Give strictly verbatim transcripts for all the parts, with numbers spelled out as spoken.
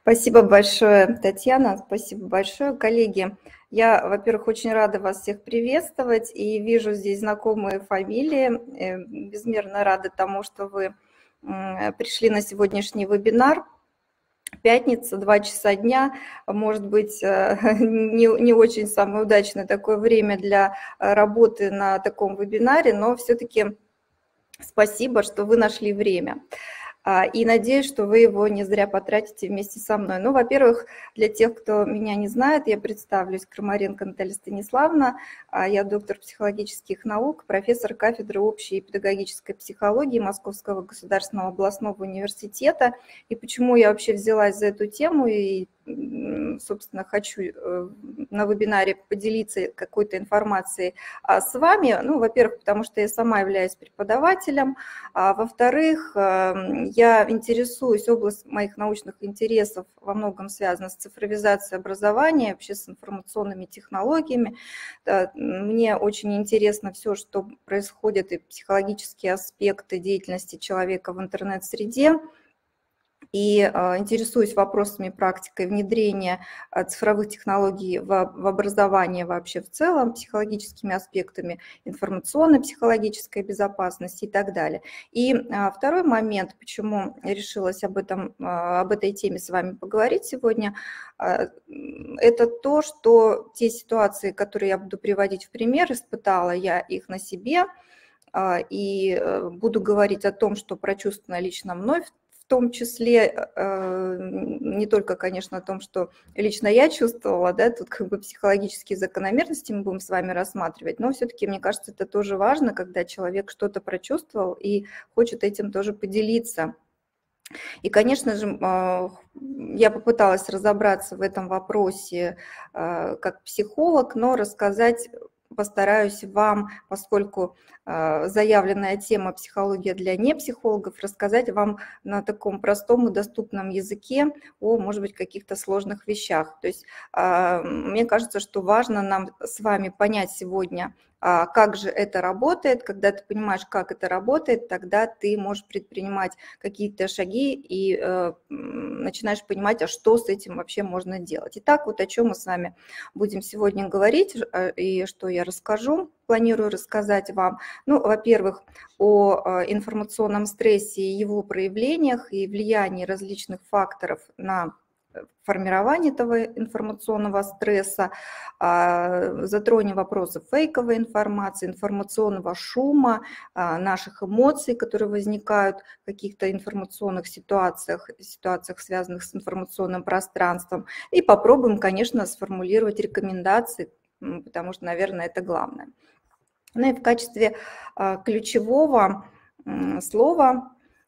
Спасибо большое, Татьяна, спасибо большое, коллеги. Я, во-первых, очень рада вас всех приветствовать и вижу здесь знакомые фамилии. Э, Безмерно рада тому, что вы м, пришли на сегодняшний вебинар. Пятница, два часа дня, может быть, э, не, не очень самое удачное такое время для э, работы на таком вебинаре, но все-таки спасибо, что вы нашли время. А, И надеюсь, что вы его не зря потратите вместе со мной. Ну, во-первых, для тех, кто меня не знает, я представлюсь: Крамаренко Наталья Станиславовна. А, Я доктор психологических наук, профессор кафедры общей и педагогической психологии Московского государственного областного университета. И почему я вообще взялась за эту тему и, м, собственно, хочу э, на вебинаре поделиться какой-то информацией а, с вами? Ну, во-первых, потому что я сама являюсь преподавателем, а во-вторых, эм, я интересуюсь, область моих научных интересов во многом связана с цифровизацией образования, вообще с информационными технологиями. Да, Мне очень интересно все, что происходит, и психологические аспекты деятельности человека в интернет-среде. И э, интересуюсь вопросами практикой внедрения э, цифровых технологий в, в образование вообще в целом, психологическими аспектами, информационно-психологической безопасности и так далее. И а, второй момент, почему я решилась об этом, а, об этой теме с вами поговорить сегодня, а, это то, что те ситуации, которые я буду приводить в пример, испытала я их на себе, а, и э, буду говорить о том, что прочувствовано лично мной, в том числе э, не только, конечно, о том, что лично я чувствовала, да, тут как бы психологические закономерности мы будем с вами рассматривать, но все-таки, мне кажется, это тоже важно, когда человек что-то прочувствовал и хочет этим тоже поделиться. И, конечно же, а, я попыталась разобраться в этом вопросе а, как психолог, но рассказать постараюсь вам, поскольку а, заявленная тема «Психология для непсихологов», рассказать вам на таком простом и доступном языке о, может быть, каких-то сложных вещах. То есть а, мне кажется, что важно нам с вами понять сегодня, а как же это работает. Когда ты понимаешь, как это работает, тогда ты можешь предпринимать какие-то шаги и э, начинаешь понимать, а что с этим вообще можно делать. Итак, вот о чем мы с вами будем сегодня говорить и что я расскажу, планирую рассказать вам. Ну, во-первых, о информационном стрессе и его проявлениях и влиянии различных факторов на формирование этого информационного стресса, затронем вопросы фейковой информации, информационного шума, наших эмоций, которые возникают в каких-то информационных ситуациях, ситуациях, связанных с информационным пространством, и попробуем, конечно, сформулировать рекомендации, потому что, наверное, это главное. Ну и в качестве ключевого слова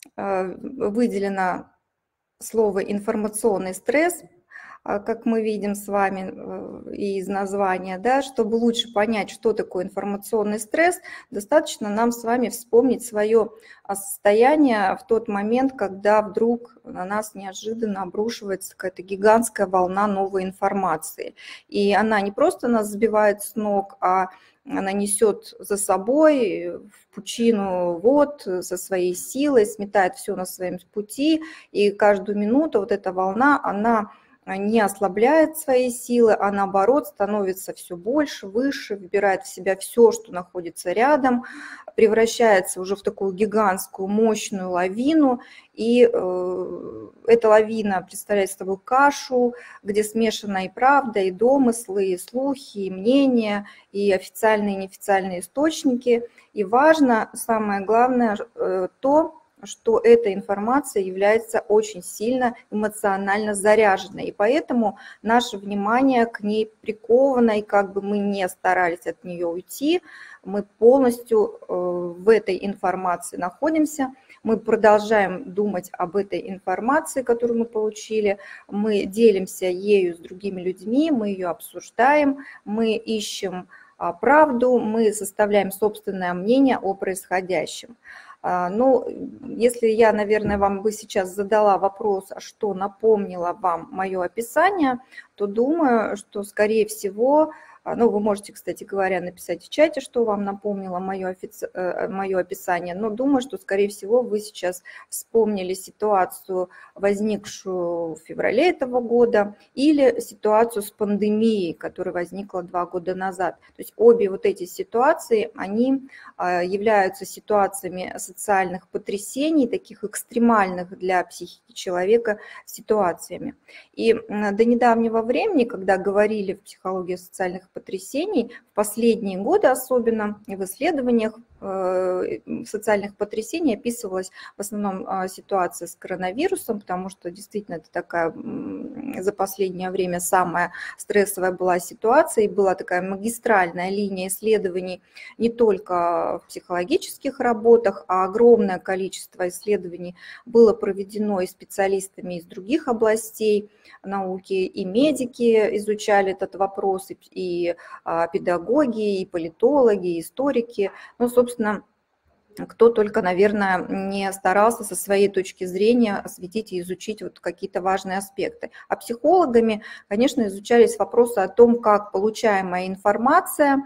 выделено слово «информационный стресс», как мы видим с вами и из названия, да, чтобы лучше понять, что такое информационный стресс, достаточно нам с вами вспомнить свое состояние в тот момент, когда вдруг на нас неожиданно обрушивается какая-то гигантская волна новой информации. И она не просто нас сбивает с ног, а она несет за собой в пучину вод со своей силой, сметает все на своем пути, и каждую минуту вот эта волна, она не ослабляет свои силы, а наоборот становится все больше, выше, вбирает в себя все, что находится рядом, превращается уже в такую гигантскую мощную лавину, и э, эта лавина представляет собой кашу, где смешана и правда, и домыслы, и слухи, и мнения, и официальные и неофициальные источники. И важно, самое главное, э, то, что эта информация является очень сильно эмоционально заряженной, и поэтому наше внимание к ней приковано, и как бы мы ни старались от нее уйти, мы полностью в этой информации находимся, мы продолжаем думать об этой информации, которую мы получили, мы делимся ею с другими людьми, мы ее обсуждаем, мы ищем правду, мы составляем собственное мнение о происходящем. Ну, если я, наверное, вам бы сейчас задала вопрос, что напомнило вам мое описание, то думаю, что, скорее всего, Ну, вы можете, кстати говоря, написать в чате, что вам напомнило мое, офици... мое описание, но думаю, что, скорее всего, вы сейчас вспомнили ситуацию, возникшую в феврале этого года, или ситуацию с пандемией, которая возникла два года назад. То есть обе вот эти ситуации, они являются ситуациями социальных потрясений, таких экстремальных для психики человека ситуациями. И до недавнего времени, когда говорили в психологии социальных потрясений, в последние годы особенно в исследованиях социальных потрясений описывалась в основном ситуация с коронавирусом, потому что действительно это такая за последнее время самая стрессовая была ситуация, и была такая магистральная линия исследований не только в психологических работах, а огромное количество исследований было проведено и специалистами из других областей науки, и медики изучали этот вопрос, и, и а, педагоги, и политологи, и историки. Ну, собственно, кто только, наверное, не старался со своей точки зрения осветить и изучить вот какие-то важные аспекты. А психологами, конечно, изучались вопросы о том, как получаемая информация,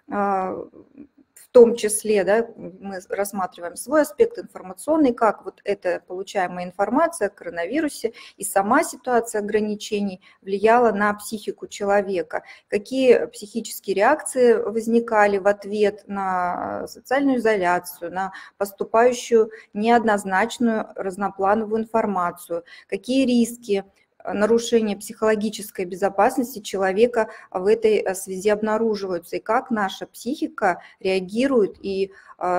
в том числе, да, мы рассматриваем свой аспект информационный, как вот эта получаемая информация о коронавирусе и сама ситуация ограничений влияла на психику человека, какие психические реакции возникали в ответ на социальную изоляцию, на поступающую неоднозначную разноплановую информацию, какие риски нарушения психологической безопасности человека в этой связи обнаруживаются, и как наша психика реагирует и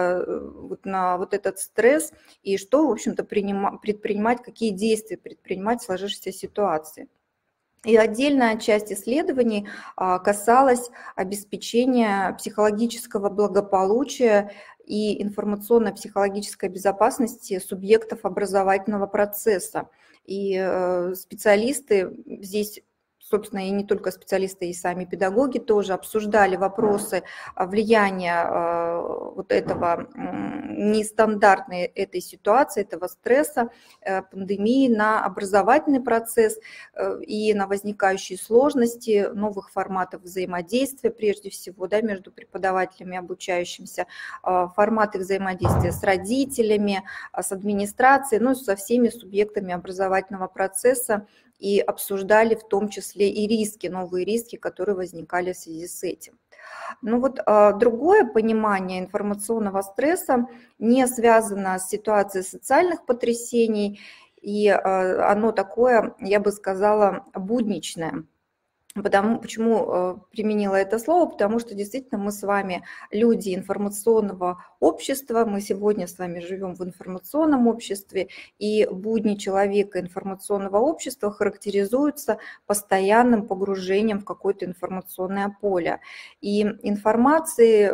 вот на вот этот стресс, и что, в общем-то, предпринимать, какие действия предпринимать в сложившейся ситуации. И отдельная часть исследований касалась обеспечения психологического благополучия и информационно-психологической безопасности субъектов образовательного процесса. И специалисты здесь, собственно, и не только специалисты, и сами педагоги тоже обсуждали вопросы влияния вот этого нестандартной этой ситуации, этого стресса, пандемии на образовательный процесс и на возникающие сложности новых форматов взаимодействия, прежде всего, да, между преподавателями и обучающимся, форматы взаимодействия с родителями, с администрацией, ну, со всеми субъектами образовательного процесса, и обсуждали в том числе и риски, новые риски, которые возникали в связи с этим. Ну вот другое понимание информационного стресса не связано с ситуацией социальных потрясений, и оно такое, я бы сказала, будничное. Потому, почему применила это слово? Потому что действительно мы с вами люди информационного общества, мы сегодня с вами живем в информационном обществе, и будни человека информационного общества характеризуются постоянным погружением в какое-то информационное поле. И информации,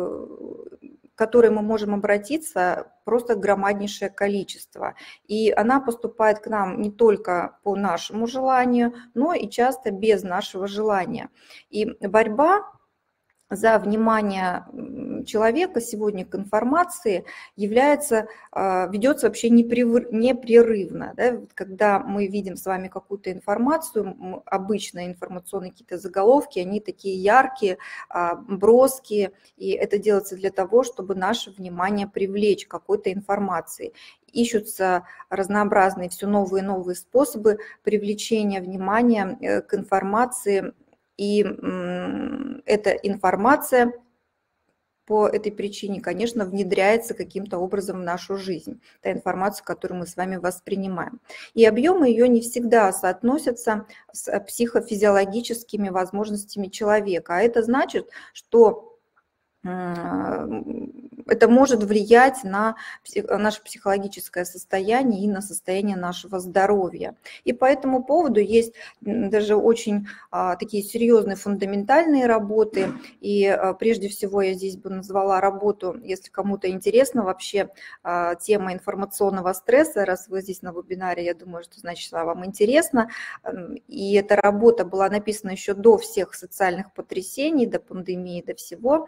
к которой мы можем обратиться, просто громаднейшее количество. И она поступает к нам не только по нашему желанию, но и часто без нашего желания. И борьба за внимание человека сегодня к информации является, ведется вообще непрерывно. Да? Когда мы видим с вами какую-то информацию, обычно информационные какие-то заголовки, они такие яркие, броские, и это делается для того, чтобы наше внимание привлечь к какой-то информации. Ищутся разнообразные все новые и новые способы привлечения внимания к информации, и эта информация по этой причине, конечно, внедряется каким-то образом в нашу жизнь, та информация, которую мы с вами воспринимаем. И объемы ее не всегда соотносятся с психофизиологическими возможностями человека, а это значит, что это может влиять на наше психологическое состояние и на состояние нашего здоровья. И по этому поводу есть даже очень такие серьезные фундаментальные работы. И прежде всего я здесь бы назвала работу, если кому-то интересна вообще тема информационного стресса, раз вы здесь на вебинаре, я думаю, что значит вам интересно. И эта работа была написана еще до всех социальных потрясений, до пандемии, до всего.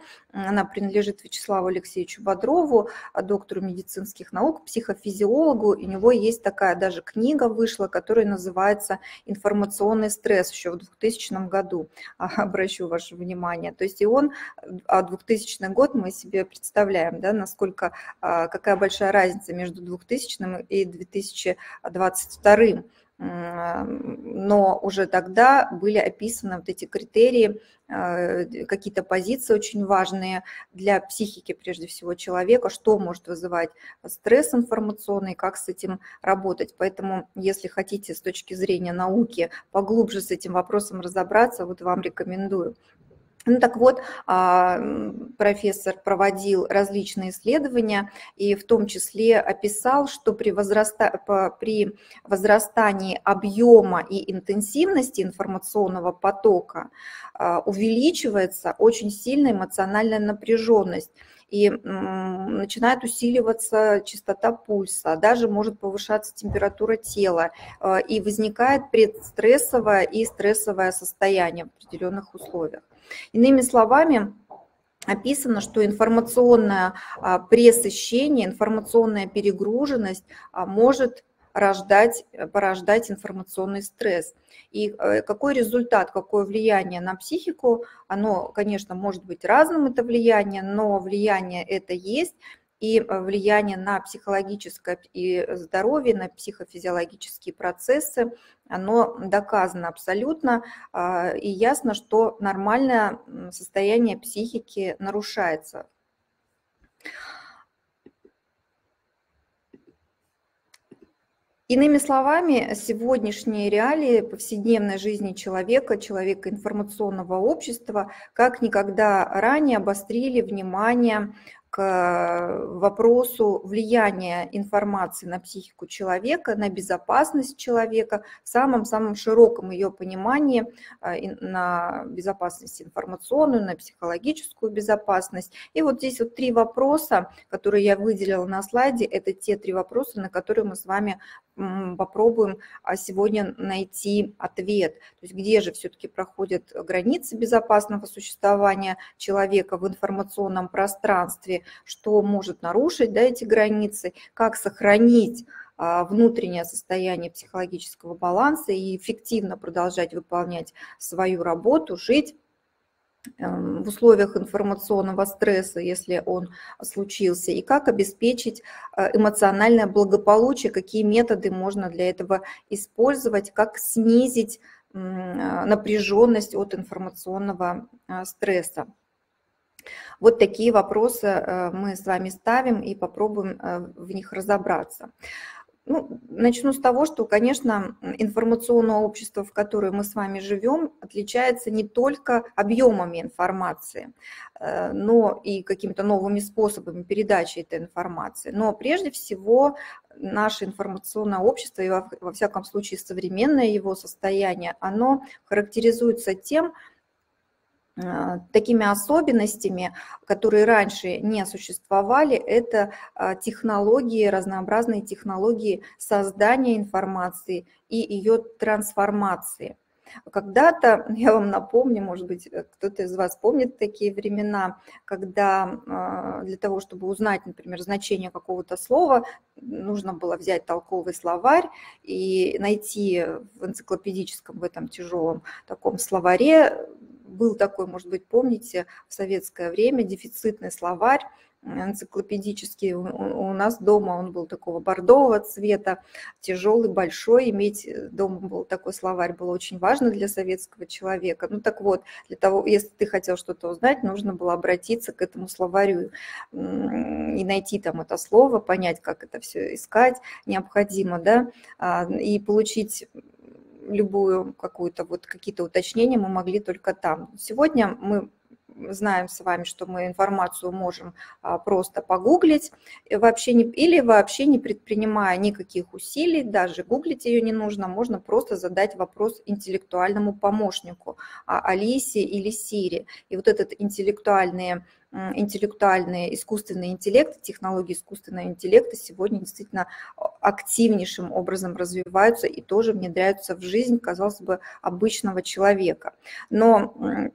Она принадлежит Вячеславу Алексеевичу Бодрову, доктору медицинских наук, психофизиологу. У него есть такая даже книга вышла, которая называется «Информационный стресс», еще в двухтысячном году, обращу ваше внимание. То есть и он, а двухтысячный год мы себе представляем, да, насколько, какая большая разница между двухтысячным и две тысячи двадцать вторым. Но уже тогда были описаны вот эти критерии, какие-то позиции очень важные для психики, прежде всего, человека, что может вызывать стресс информационный, как с этим работать. Поэтому, если хотите с точки зрения науки поглубже с этим вопросом разобраться, вот вам рекомендую. Ну так вот, профессор проводил различные исследования и в том числе описал, что при, возраста... при возрастании объема и интенсивности информационного потока увеличивается очень сильная эмоциональная напряженность. И начинает усиливаться частота пульса, даже может повышаться температура тела, и возникает предстрессовое и стрессовое состояние в определенных условиях. Иными словами, описано, что информационное пресыщение, информационная перегруженность может рождать, порождать информационный стресс. И какой результат, какое влияние на психику, оно, конечно, может быть разным, это влияние, но влияние это есть, и влияние на психологическое и здоровье, на психофизиологические процессы, оно доказано абсолютно, и ясно, что нормальное состояние психики нарушается. Иными словами, сегодняшние реалии повседневной жизни человека, человека информационного общества, как никогда ранее обострили внимание к вопросу влияния информации на психику человека, на безопасность человека в самом-самом широком ее понимании, на безопасность информационную, на психологическую безопасность. И вот здесь вот три вопроса, которые я выделила на слайде, это те три вопроса, на которые мы с вами попробуем сегодня найти ответ. То есть где же все-таки проходят границы безопасного существования человека в информационном пространстве, что может нарушить, да, эти границы, как сохранить внутреннее состояние психологического баланса и эффективно продолжать выполнять свою работу, жить в условиях информационного стресса, если он случился, и как обеспечить эмоциональное благополучие, какие методы можно для этого использовать, как снизить напряженность от информационного стресса. Вот такие вопросы мы с вами ставим и попробуем в них разобраться. Ну, начну с того, что, конечно, информационное общество, в которое мы с вами живем, отличается не только объемами информации, но и какими-то новыми способами передачи этой информации, но прежде всего наше информационное общество, и во, во всяком случае современное его состояние, оно характеризуется тем, такими особенностями, которые раньше не существовали, это технологии, разнообразные технологии создания информации и ее трансформации. Когда-то, я вам напомню, может быть, кто-то из вас помнит такие времена, когда для того, чтобы узнать, например, значение какого-то слова, нужно было взять толковый словарь и найти в энциклопедическом, в этом тяжелом таком словаре. Был такой, может быть, помните, в советское время дефицитный словарь энциклопедический. У нас дома он был такого бордового цвета, тяжелый, большой. Иметь дома был такой словарь было очень важно для советского человека. Ну так вот, для того, если ты хотел что-то узнать, нужно было обратиться к этому словарю и найти там это слово, понять, как это все искать необходимо, да, и получить любую какую-то вот какие-то уточнения мы могли только там. Сегодня мы знаем с вами, что мы информацию можем просто погуглить вообще не, или вообще не предпринимая никаких усилий, даже гуглить ее не нужно, можно просто задать вопрос интеллектуальному помощнику, Алисе или Сири. И вот этот интеллектуальный интеллектуальный искусственный интеллект, технологии искусственного интеллекта сегодня действительно активнейшим образом развиваются и тоже внедряются в жизнь, казалось бы, обычного человека. Но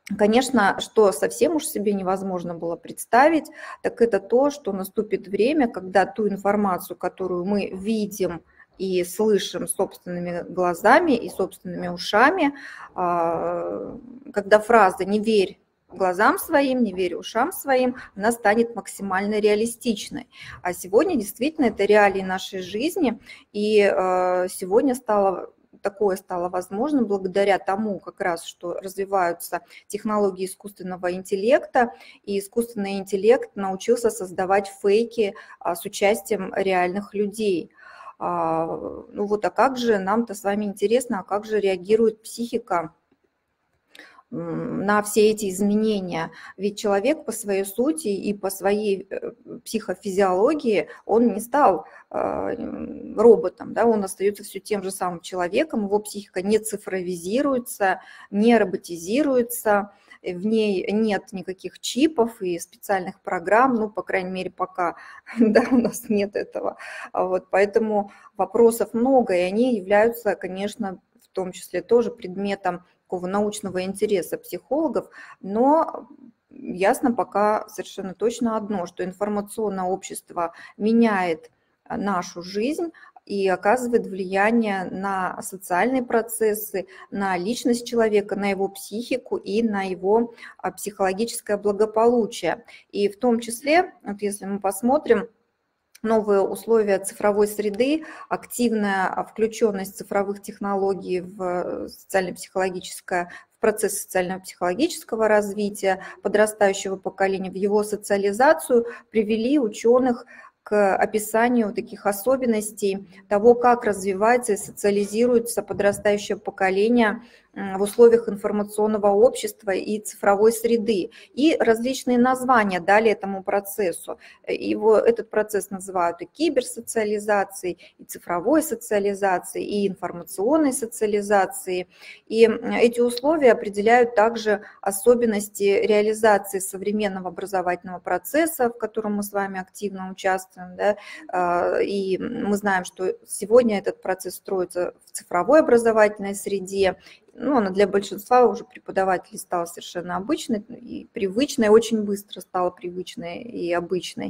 Конечно, что совсем уж себе невозможно было представить, так это то, что наступит время, когда ту информацию, которую мы видим и слышим собственными глазами и собственными ушами, а, когда фраза «не верь глазам своим, не верь ушам своим», она станет максимально реалистичной. А сегодня действительно это реалии нашей жизни, и э, сегодня стало такое стало возможно благодаря тому, как раз, что развиваются технологии искусственного интеллекта, и искусственный интеллект научился создавать фейки а, с участием реальных людей. А, ну вот, а как же, нам-то с вами интересно, а как же реагирует психика на все эти изменения? Ведь человек по своей сути и по своей психофизиологии, он не стал роботом, да, он остается все тем же самым человеком, его психика не цифровизируется, не роботизируется, в ней нет никаких чипов и специальных программ, ну, по крайней мере, пока, да, у нас нет этого. Вот, поэтому вопросов много, и они являются, конечно, в том числе тоже предметом такого научного интереса психологов, но ясно пока совершенно точно одно, что информационное общество меняет нашу жизнь и оказывает влияние на социальные процессы, на личность человека, на его психику и на его психологическое благополучие. И в том числе, вот если мы посмотрим, новые условия цифровой среды, активная включенность цифровых технологий в социально-психологическое, в процесс социально-психологического развития подрастающего поколения, в его социализацию привели ученых к описанию таких особенностей того, как развивается и социализируется подрастающее поколение в условиях информационного общества и цифровой среды. И различные названия дали этому процессу. Его, этот процесс называют и киберсоциализацией, и цифровой социализацией, и информационной социализацией. И эти условия определяют также особенности реализации современного образовательного процесса, в котором мы с вами активно участвуем. Да? И мы знаем, что сегодня этот процесс строится в цифровой образовательной среде. Ну, она для большинства уже преподавателей стала совершенно обычной и привычной, очень быстро стала привычной и обычной.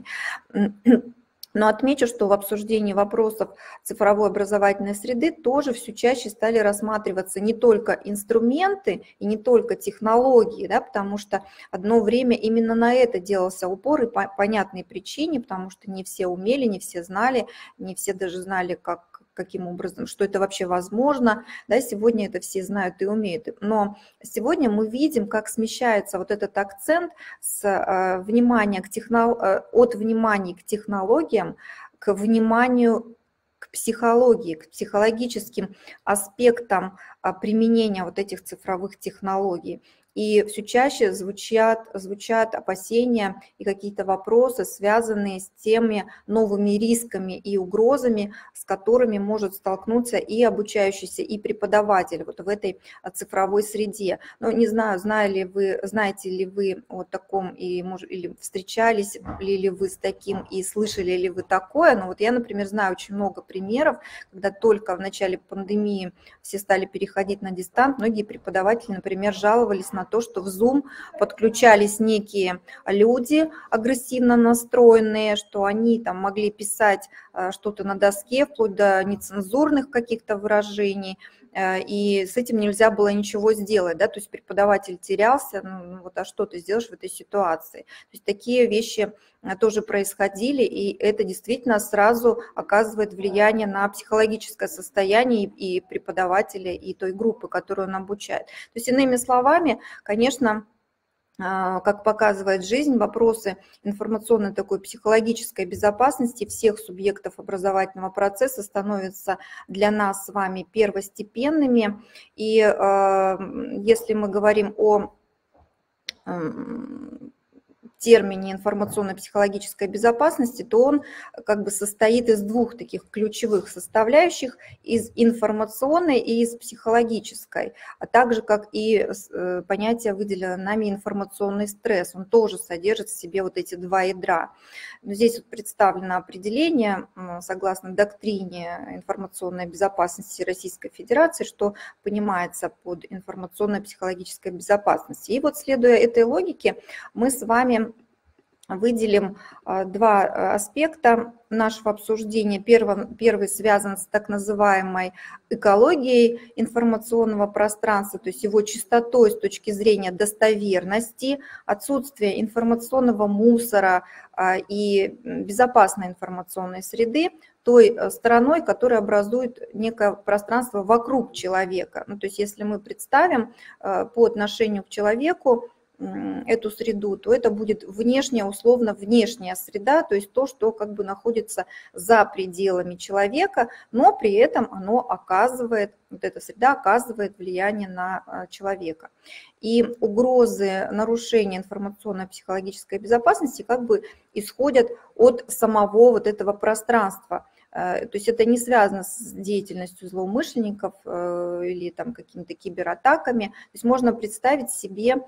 Но отмечу, что в обсуждении вопросов цифровой образовательной среды тоже все чаще стали рассматриваться не только инструменты и не только технологии, да, потому что одно время именно на это делался упор, и по понятной причине, потому что не все умели, не все знали, не все даже знали, как каким образом, что это вообще возможно, да, сегодня это все знают и умеют. Но сегодня мы видим, как смещается вот этот акцент с э, внимания к техно... э, от внимания к технологиям к вниманию к психологии, к психологическим аспектам э, применения вот этих цифровых технологий. И все чаще звучат, звучат опасения и какие-то вопросы, связанные с теми новыми рисками и угрозами, с которыми может столкнуться и обучающийся, и преподаватель вот в этой цифровой среде. Но не знаю, знали ли вы, знаете ли вы о таком, и, может, или встречались ли, ли вы с таким, и слышали ли вы такое. Но вот я, например, знаю очень много примеров, когда только в начале пандемии все стали переходить на дистант, многие преподаватели, например, жаловались на то, что в Zoom подключались некие люди агрессивно настроенные, что они там могли писать что-то на доске, вплоть до нецензурных каких-то выражений, и с этим нельзя было ничего сделать, да, то есть преподаватель терялся, ну вот, а что ты сделаешь в этой ситуации? То есть такие вещи тоже происходили, и это действительно сразу оказывает влияние на психологическое состояние и преподавателя, и той группы, которую он обучает. То есть, иными словами, конечно, как показывает жизнь, вопросы информационной такой психологической безопасности всех субъектов образовательного процесса становятся для нас с вами первостепенными. И если мы говорим о термине информационно-психологической безопасности, то он как бы состоит из двух таких ключевых составляющих, из информационной и из психологической, а также как и понятие, выделенное нами, информационный стресс, он тоже содержит в себе вот эти два ядра. Но здесь вот представлено определение, согласно доктрине информационной безопасности Российской Федерации, что понимается под информационно-психологической безопасностью. И вот, следуя этой логике, мы с вами выделим два аспекта нашего обсуждения. Первый, первый связан с так называемой экологией информационного пространства, то есть его чистотой с точки зрения достоверности, отсутствия информационного мусора и безопасной информационной среды, той стороной, которая образует некое пространство вокруг человека. Ну, то есть если мы представим по отношению к человеку эту среду, то это будет внешняя, условно внешняя среда, то есть то, что как бы находится за пределами человека, но при этом оно оказывает, вот эта среда оказывает влияние на человека. И угрозы нарушения информационно-психологической безопасности как бы исходят от самого вот этого пространства. То есть это не связано с деятельностью злоумышленников или там какими-то кибератаками. То есть можно представить себе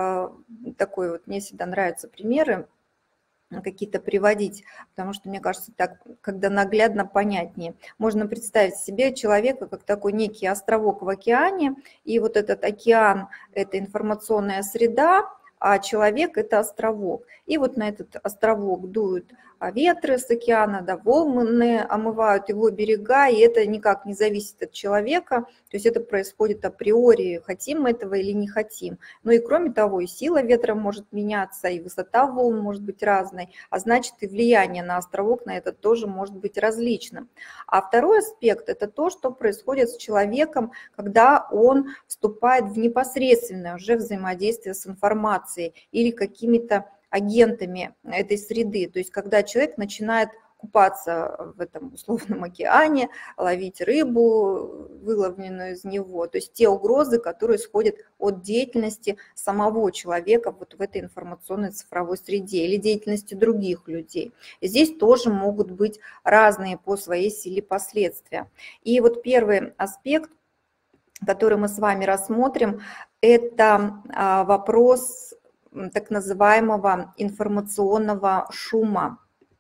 такой вот, мне всегда нравятся примеры какие-то приводить, потому что, мне кажется, так, когда наглядно понятнее. Можно представить себе человека как такой некий островок в океане, и вот этот океан – это информационная среда, а человек – это островок. И вот на этот островок дуют ветры с океана, да, волны омывают его берега, и это никак не зависит от человека, то есть это происходит априори, хотим мы этого или не хотим. Ну и кроме того, и сила ветра может меняться, и высота волн может быть разной, а значит и влияние на островок на это тоже может быть различным. А второй аспект – это то, что происходит с человеком, когда он вступает в непосредственное уже взаимодействие с информацией или какими-то агентами этой среды, то есть когда человек начинает купаться в этом условном океане, ловить рыбу, выловленную из него, то есть те угрозы, которые исходят от деятельности самого человека вот в этой информационной цифровой среде или деятельности других людей. И здесь тоже могут быть разные по своей силе последствия. И вот первый аспект, который мы с вами рассмотрим, это вопрос так называемого информационного шума.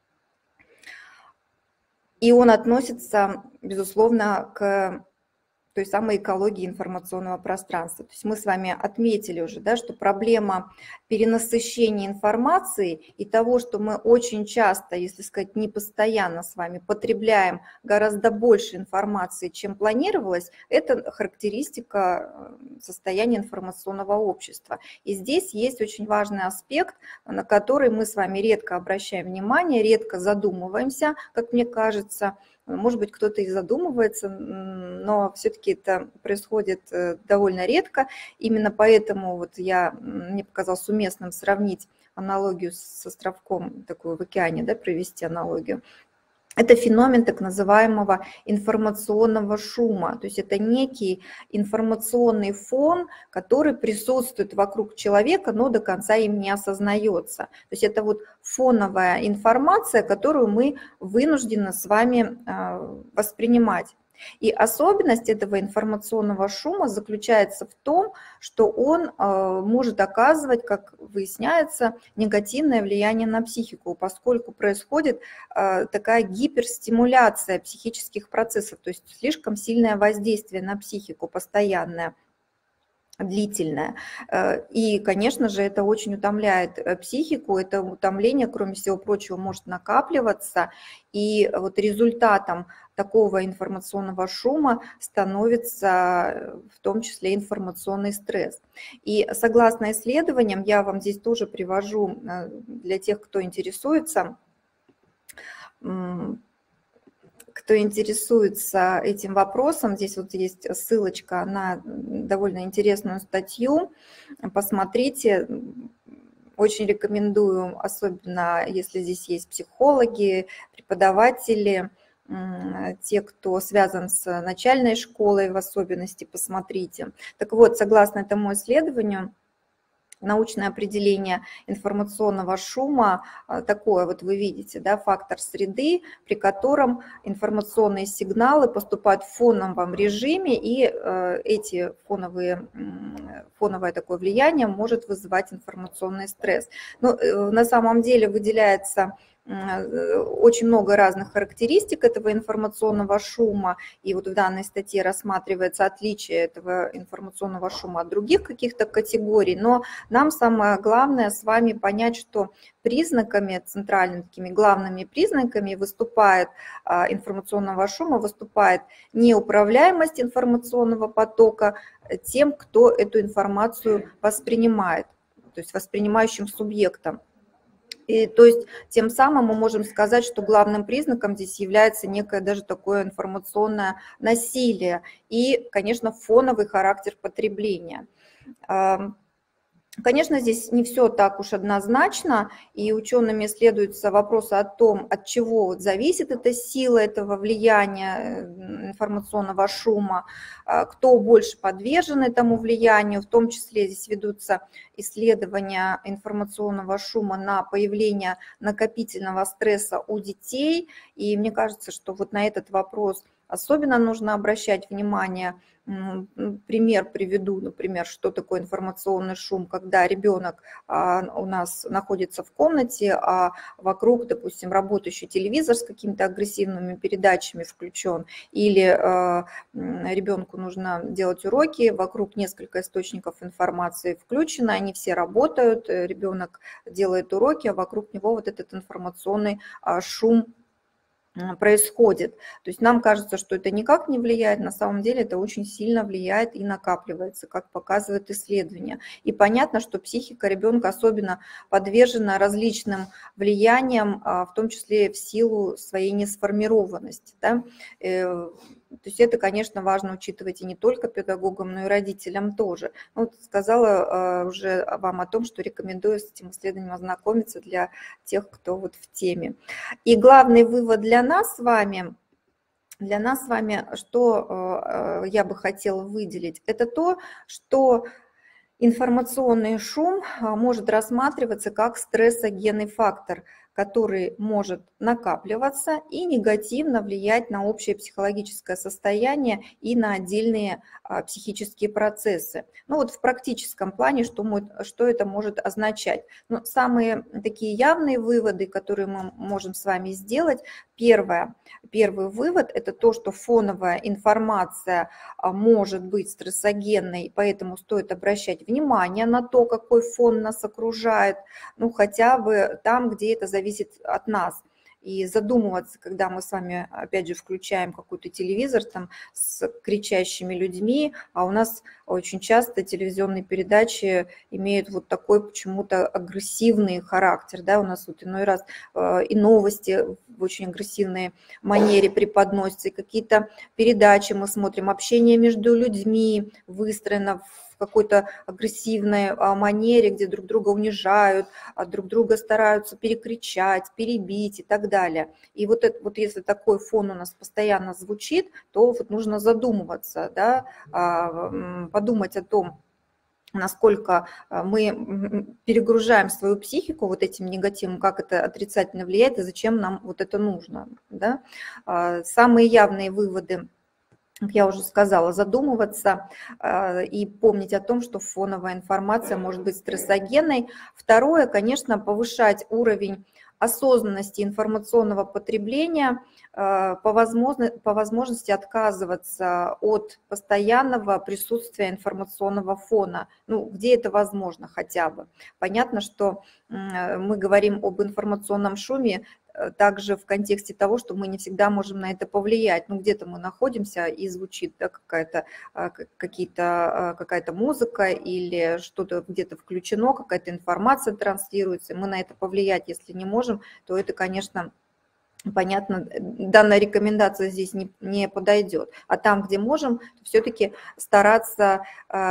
И он относится, безусловно, к той самой экологии информационного пространства. То есть мы с вами отметили уже, да, что проблема перенасыщения информации и того, что мы очень часто, если сказать, не постоянно с вами потребляем гораздо больше информации, чем планировалось, это характеристика состояния информационного общества. И здесь есть очень важный аспект, на который мы с вами редко обращаем внимание, редко задумываемся, как мне кажется. Может быть, кто-то и задумывается, но все-таки это происходит довольно редко. Именно поэтому вот я, мне показалось уместным сравнить аналогию с островком, такую в океане, да, провести аналогию. Это феномен так называемого информационного шума, то есть это некий информационный фон, который присутствует вокруг человека, но до конца им не осознается. То есть это вот фоновая информация, которую мы вынуждены с вами воспринимать. И особенность этого информационного шума заключается в том, что он может оказывать, как выясняется, негативное влияние на психику, поскольку происходит такая гиперстимуляция психических процессов, то есть слишком сильное воздействие на психику, постоянное, длительное. И, конечно же, это очень утомляет психику, это утомление, кроме всего прочего, может накапливаться, и вот результатом такого информационного шума становится в том числе информационный стресс. И согласно исследованиям, я вам здесь тоже привожу для тех, кто интересуется, кто интересуется этим вопросом, здесь вот есть ссылочка на довольно интересную статью, посмотрите, очень рекомендую, особенно если здесь есть психологи, преподаватели, те, кто связан с начальной школой в особенности, посмотрите. Так вот, согласно этому исследованию, Научное определение информационного шума такое, вот вы видите, да, фактор среды, при котором информационные сигналы поступают в фоновом режиме, и эти фоновые, фоновое такое влияние может вызывать информационный стресс. Но на самом деле выделяется очень много разных характеристик этого информационного шума, и вот в данной статье рассматривается отличие этого информационного шума от других каких-то категорий, но нам самое главное с вами понять, что признаками, центральными такими главными признаками выступает информационного шума, выступает неуправляемость информационного потока тем, кто эту информацию воспринимает, то есть воспринимающим субъектом. И, то есть тем самым мы можем сказать, что главным признаком здесь является некое даже такое информационное насилие и, конечно, фоновый характер потребления. Конечно, здесь не все так уж однозначно, и учеными исследуются вопросы о том, от чего зависит эта сила этого влияния информационного шума, кто больше подвержен этому влиянию, в том числе здесь ведутся исследования информационного шума на появление накопительного стресса у детей, и мне кажется, что вот на этот вопрос особенно нужно обращать внимание. Пример приведу, например, что такое информационный шум, когда ребенок у нас находится в комнате, а вокруг, допустим, работающий телевизор с какими-то агрессивными передачами включен, или ребенку нужно делать уроки, вокруг несколько источников информации включено, они все работают, ребенок делает уроки, а вокруг него вот этот информационный шум происходит. То есть нам кажется, что это никак не влияет, на самом деле это очень сильно влияет и накапливается, как показывают исследования. И понятно, что психика ребенка особенно подвержена различным влияниям, в том числе в силу своей несформированности. Да? То есть это, конечно, важно учитывать и не только педагогам, но и родителям тоже. Вот сказала уже вам о том, что рекомендую с этим исследованием ознакомиться для тех, кто вот в теме. И главный вывод для нас с вами, для нас с вами, что я бы хотела выделить, это то, что информационный шум может рассматриваться как стрессогенный фактор, который может накапливаться и негативно влиять на общее психологическое состояние и на отдельные а, психические процессы. Ну вот в практическом плане, что, мы, что это может означать? Ну, самые такие явные выводы, которые мы можем с вами сделать. Первое, первый вывод – это то, что фоновая информация а, может быть стрессогенной, поэтому стоит обращать внимание на то, какой фон нас окружает, ну хотя бы там, где это зависит зависит от нас. И задумываться, когда мы с вами, опять же, включаем какой-то телевизор там с кричащими людьми, а у нас очень часто телевизионные передачи имеют вот такой почему-то агрессивный характер, да, у нас вот иной раз э, и новости в очень агрессивной манере преподносятся, и какие-то передачи мы смотрим, общение между людьми выстроено в в какой-то агрессивной манере, где друг друга унижают, друг друга стараются перекричать, перебить и так далее. И вот, это, вот если такой фон у нас постоянно звучит, то вот нужно задумываться, да, подумать о том, насколько мы перегружаем свою психику вот этим негативом, как это отрицательно влияет и зачем нам вот это нужно. Да? Самые явные выводы, как я уже сказала, задумываться э, и помнить о том, что фоновая информация может быть стрессогенной. Второе, конечно, повышать уровень осознанности информационного потребления, э, по, возможно, по возможности отказываться от постоянного присутствия информационного фона, ну, где это возможно хотя бы. Понятно, что э, мы говорим об информационном шуме, также в контексте того, что мы не всегда можем на это повлиять. Ну, где-то мы находимся и звучит, да, какая-то, какие-то, какая-то музыка или что-то где-то включено, какая-то информация транслируется. Мы на это повлиять, если не можем, то это, конечно, понятно, данная рекомендация здесь не, не подойдет. А там, где можем, все-таки стараться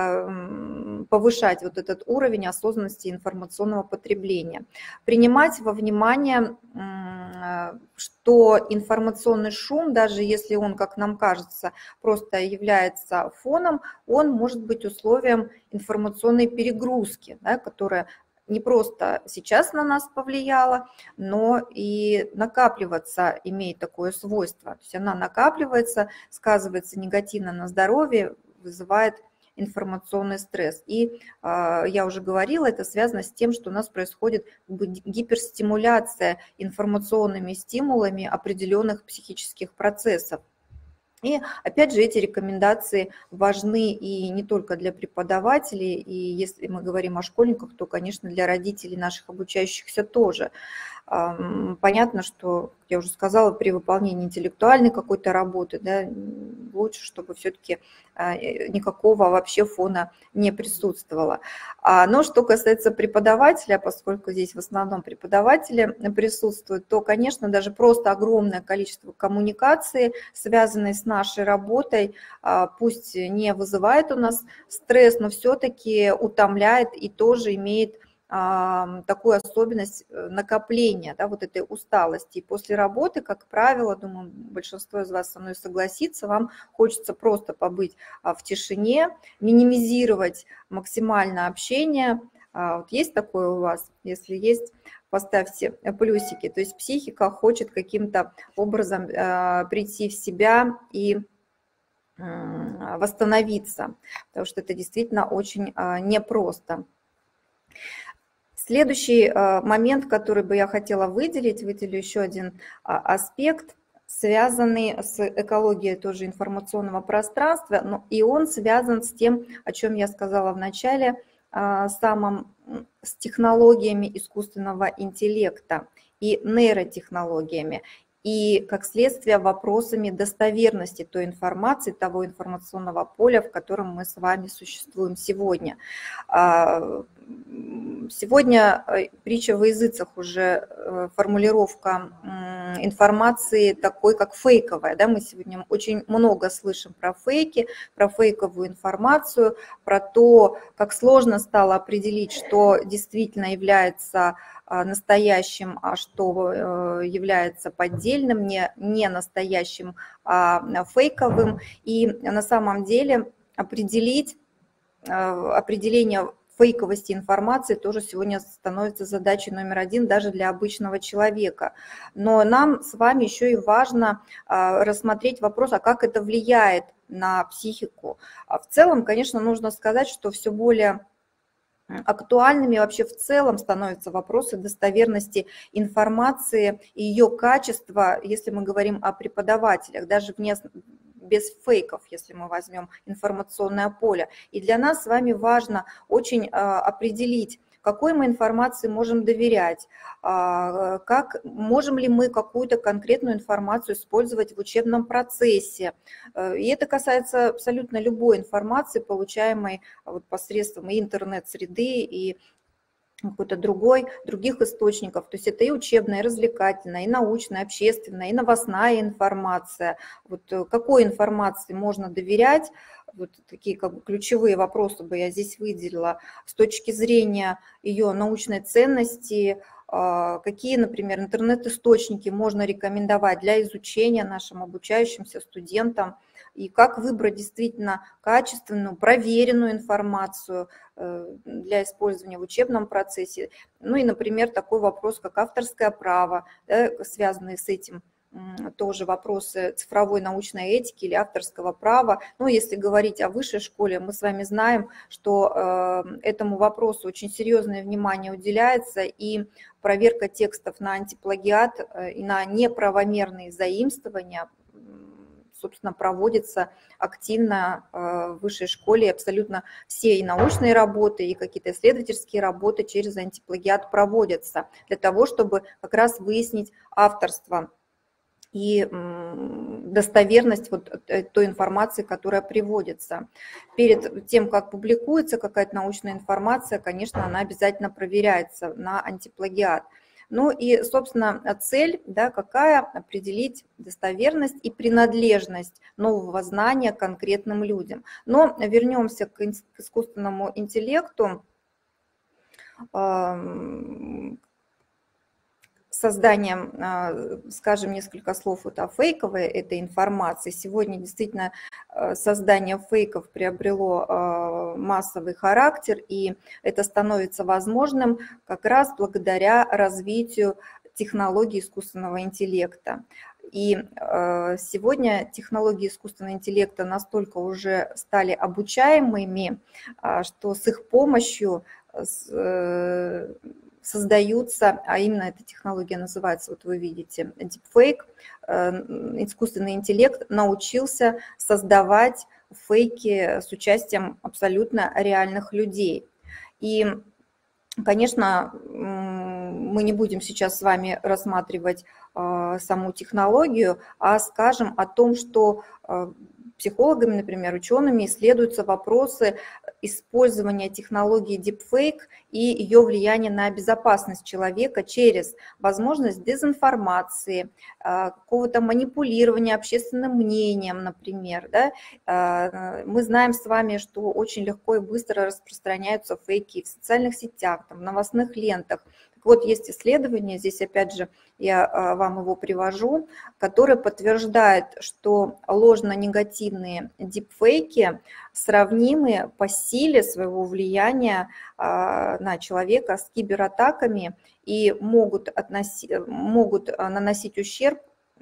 э, повышать вот этот уровень осознанности информационного потребления. Принимать во внимание, э, что информационный шум, даже если он, как нам кажется, просто является фоном, он может быть условием информационной перегрузки, да, которая не просто сейчас на нас повлияла, но и накапливаться имеет такое свойство. То есть она накапливается, сказывается негативно на здоровье, вызывает информационный стресс. И э, я уже говорила, это связано с тем, что у нас происходит гиперстимуляция информационными стимулами определенных психических процессов. И опять же, эти рекомендации важны и не только для преподавателей, и если мы говорим о школьниках, то, конечно, для родителей наших обучающихся тоже. Понятно, что, я уже сказала, при выполнении интеллектуальной какой-то работы, да, лучше, чтобы все-таки никакого вообще фона не присутствовало. Но что касается преподавателя, поскольку здесь в основном преподаватели присутствуют, то, конечно, даже просто огромное количество коммуникации, связанной с нашей работой, пусть не вызывает у нас стресс, но все-таки утомляет и тоже имеет такую особенность накопления, да, вот этой усталости. И после работы, как правило, думаю, большинство из вас со мной согласится, вам хочется просто побыть в тишине, минимизировать максимально общение. Вот есть такое у вас? Если есть, поставьте плюсики. То есть психика хочет каким-то образом прийти в себя и восстановиться, потому что это действительно очень непросто. Следующий момент, который бы я хотела выделить, выделю еще один аспект, связанный с экологией тоже информационного пространства, но и он связан с тем, о чем я сказала в начале, самым, с технологиями искусственного интеллекта и нейротехнологиями, и, как следствие, вопросами достоверности той информации, того информационного поля, в котором мы с вами существуем сегодня. Сегодня притча во языцах уже формулировка информации такой, как фейковая. Да? Мы сегодня очень много слышим про фейки, про фейковую информацию, про то, как сложно стало определить, что действительно является настоящим, а что является поддельным, не, не настоящим, а фейковым. И на самом деле определить, определение фейковости информации тоже сегодня становится задачей номер один даже для обычного человека. Но нам с вами еще и важно рассмотреть вопрос, а как это влияет на психику. В целом, конечно, нужно сказать, что все более актуальными вообще в целом становятся вопросы достоверности информации и ее качества, если мы говорим о преподавателях, даже вне, без фейков, если мы возьмем информационное поле. И для нас с вами важно очень определить, какой мы информации можем доверять, как, можем ли мы какую-то конкретную информацию использовать в учебном процессе. И это касается абсолютно любой информации, получаемой вот посредством и интернет-среды, и какой-то другой, других источников. То есть это и учебная, и развлекательная, и научная, общественная, и новостная информация. Вот какой информации можно доверять? Вот такие как бы ключевые вопросы бы я здесь выделила с точки зрения ее научной ценности, какие, например, интернет-источники можно рекомендовать для изучения нашим обучающимся студентам, и как выбрать действительно качественную, проверенную информацию для использования в учебном процессе. Ну и, например, такой вопрос, как авторское право, да, связанные с этим тоже вопросы цифровой научной этики или авторского права. Ну, если говорить о высшей школе, мы с вами знаем, что этому вопросу очень серьезное внимание уделяется, и проверка текстов на антиплагиат и на неправомерные заимствования, собственно, проводится активно в высшей школе. Абсолютно все и научные работы, и какие-то исследовательские работы через антиплагиат проводятся для того, чтобы как раз выяснить авторство и достоверность вот той информации, которая приводится. Перед тем, как публикуется какая-то научная информация, конечно, она обязательно проверяется на антиплагиат. Ну и, собственно, цель, да, какая? Определить достоверность и принадлежность нового знания конкретным людям. Но вернемся к искусственному интеллекту. Созданием, скажем, несколько слов вот о фейковой этой информации. Сегодня действительно создание фейков приобрело массовый характер, и это становится возможным как раз благодаря развитию технологий искусственного интеллекта. И сегодня технологии искусственного интеллекта настолько уже стали обучаемыми, что с их помощью создаются, а именно эта технология называется, вот вы видите, deepfake, искусственный интеллект научился создавать фейки с участием абсолютно реальных людей. И, конечно, мы не будем сейчас с вами рассматривать саму технологию, а скажем о том, что психологами, например, учеными исследуются вопросы использования технологии deepfake и ее влияния на безопасность человека через возможность дезинформации, какого-то манипулирования общественным мнением, например. Да? Мы знаем с вами, что очень легко и быстро распространяются фейки в социальных сетях, там, в новостных лентах. Вот есть исследование, здесь опять же я вам его привожу, которое подтверждает, что ложно-негативные дипфейки сравнимы по силе своего влияния на человека с кибератаками и могут, относи, могут наносить ущерб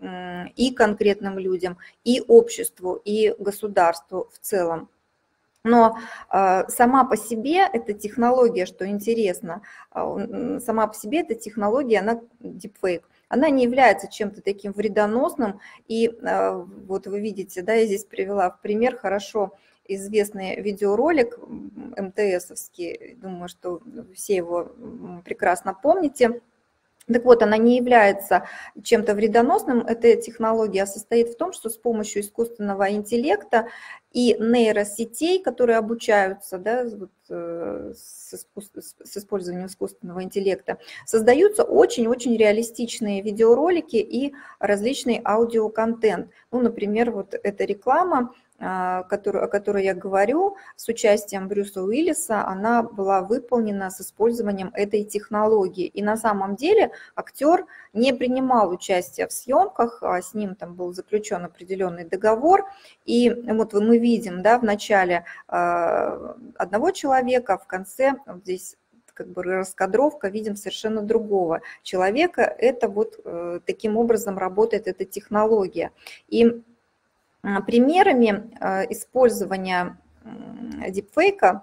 и конкретным людям, и обществу, и государству в целом. Но э, сама по себе эта технология, что интересно, э, сама по себе эта технология, она deepfake, она не является чем-то таким вредоносным. И э, вот вы видите, да, я здесь привела в пример хорошо известный видеоролик эм тэ эсовский, думаю, что все его прекрасно помните. Так вот, она не является чем-то вредоносным, эта технология состоит в том, что с помощью искусственного интеллекта и нейросетей, которые обучаются, да, вот, с, с использованием искусственного интеллекта, создаются очень-очень реалистичные видеоролики и различный аудиоконтент. Ну, например, вот эта реклама, Которую, о которой я говорю, с участием Брюса Уиллиса, она была выполнена с использованием этой технологии. И на самом деле актер не принимал участие в съемках, а с ним там был заключен определенный договор. И вот мы видим, да, в начале одного человека, в конце вот здесь как бы раскадровка, видим совершенно другого человека. Это вот таким образом работает эта технология. И примерами использования дипфейка,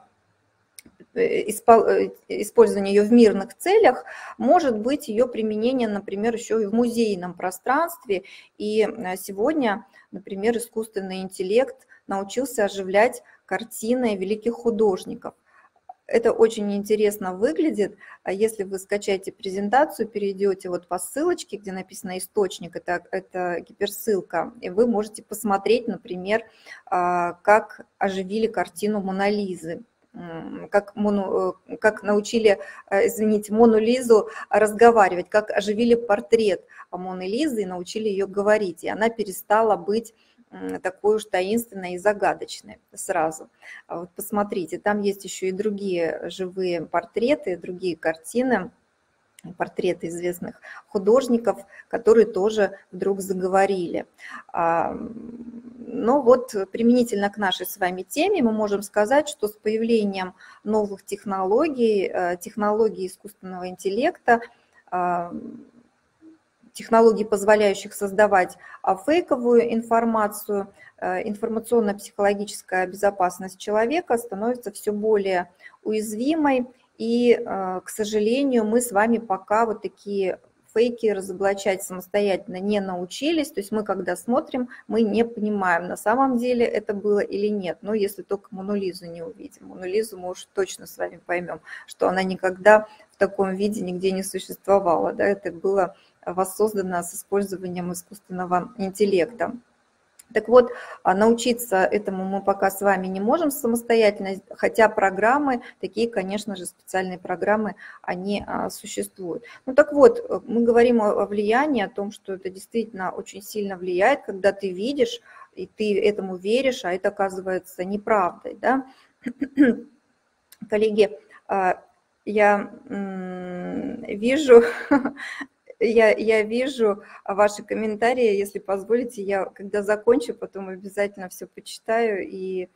использования ее в мирных целях, может быть ее применение, например, еще и в музейном пространстве. И сегодня, например, искусственный интеллект научился оживлять картины великих художников. Это очень интересно выглядит. Если вы скачаете презентацию, перейдете вот по ссылочке, где написано «Источник», это, это гиперссылка, и вы можете посмотреть, например, как оживили картину Моны Лизы, как, мону, как научили, извините, Мону Лизу разговаривать, как оживили портрет Моны Лизы и научили ее говорить, и она перестала быть такой уж таинственной и загадочной сразу. Вот посмотрите, там есть еще и другие живые портреты, другие картины, портреты известных художников, которые тоже вдруг заговорили. Но вот применительно к нашей с вами теме мы можем сказать, что с появлением новых технологий, технологий искусственного интеллекта, технологий, позволяющих создавать фейковую информацию, информационно-психологическая безопасность человека становится все более уязвимой. И, к сожалению, мы с вами пока вот такие фейки разоблачать самостоятельно не научились. То есть мы, когда смотрим, мы не понимаем, на самом деле это было или нет. Но если только Мону Лизу не увидим. Мону Лизу мы уж точно с вами поймем, что она никогда в таком виде нигде не существовала. Да? Это было воссоздано с использованием искусственного интеллекта. Так вот, научиться этому мы пока с вами не можем самостоятельно, хотя программы, такие, конечно же, специальные программы, они существуют. Ну так вот, мы говорим о влиянии, о том, что это действительно очень сильно влияет, когда ты видишь, и ты этому веришь, а это оказывается неправдой, да? Коллеги, я вижу... Я, я вижу ваши комментарии, если позволите, я когда закончу, потом обязательно все почитаю и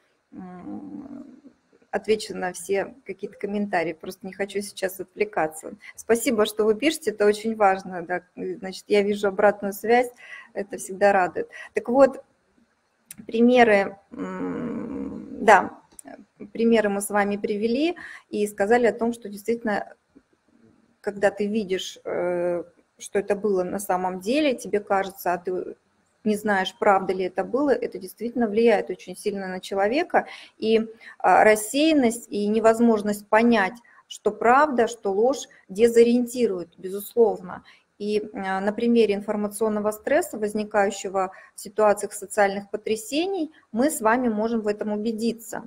отвечу на все какие-то комментарии, просто не хочу сейчас отвлекаться. Спасибо, что вы пишете, это очень важно, да. Значит, я вижу обратную связь, это всегда радует. Так вот, примеры, да, примеры мы с вами привели и сказали о том, что действительно, когда ты видишь, что это было на самом деле, тебе кажется, а ты не знаешь, правда ли это было, это действительно влияет очень сильно на человека. И рассеянность и невозможность понять, что правда, что ложь, дезориентирует, безусловно. И на примере информационного стресса, возникающего в ситуациях социальных потрясений, мы с вами можем в этом убедиться.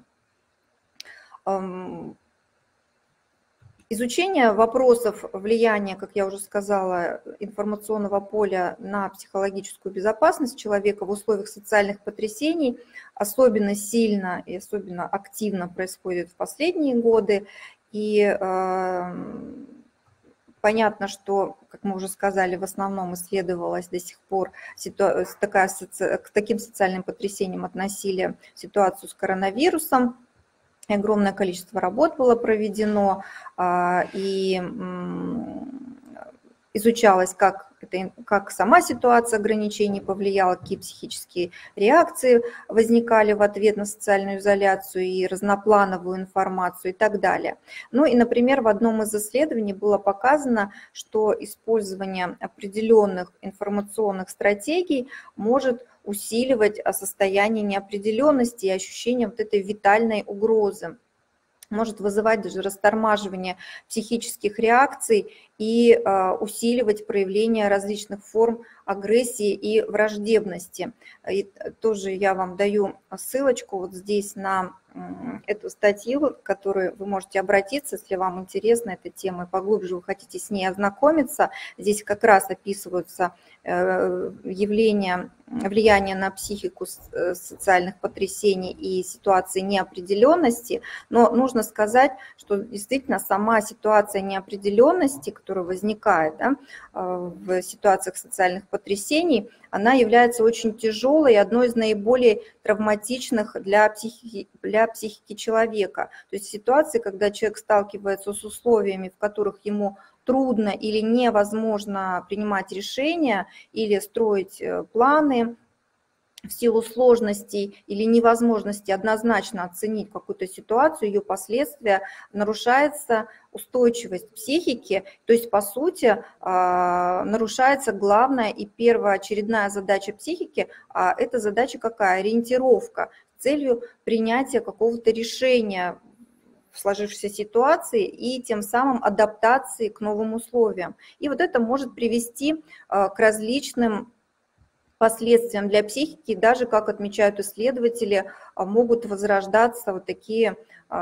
Изучение вопросов влияния, как я уже сказала, информационного поля на психологическую безопасность человека в условиях социальных потрясений особенно сильно и особенно активно происходит в последние годы. И э, понятно, что, как мы уже сказали, в основном исследовалась до сих пор ситуа- такая, к таким социальным потрясениям относили ситуацию с коронавирусом. Огромное количество работ было проведено, и изучалось, как, это, как сама ситуация ограничений повлияла, какие психические реакции возникали в ответ на социальную изоляцию и разноплановую информацию и так далее. Ну и, например, в одном из исследований было показано, что использование определенных информационных стратегий может усиливать состояние неопределенности и ощущение вот этой витальной угрозы, может вызывать даже растормаживание психических реакций и усиливать проявление различных форм агрессии и враждебности. И тоже я вам даю ссылочку вот здесь на эту статью, к которой вы можете обратиться, если вам интересна эта тема, и поглубже вы хотите с ней ознакомиться. Здесь как раз описываются явления, влияние на психику социальных потрясений и ситуации неопределенности, но нужно сказать, что действительно сама ситуация неопределенности, которая возникает, да, в ситуациях социальных потрясений, она является очень тяжелой и одной из наиболее травматичных для психики, для психики человека. То есть ситуации, когда человек сталкивается с условиями, в которых ему трудно или невозможно принимать решения или строить планы, в силу сложностей или невозможности однозначно оценить какую-то ситуацию, ее последствия, нарушается устойчивость психики, то есть, по сути, нарушается главная и первоочередная задача психики, а это задача какая? Ориентировка с целью принятия какого-то решения в сложившейся ситуации и тем самым адаптации к новым условиям. И вот это может привести к различным последствиям для психики, даже, как отмечают исследователи, могут возрождаться вот такие,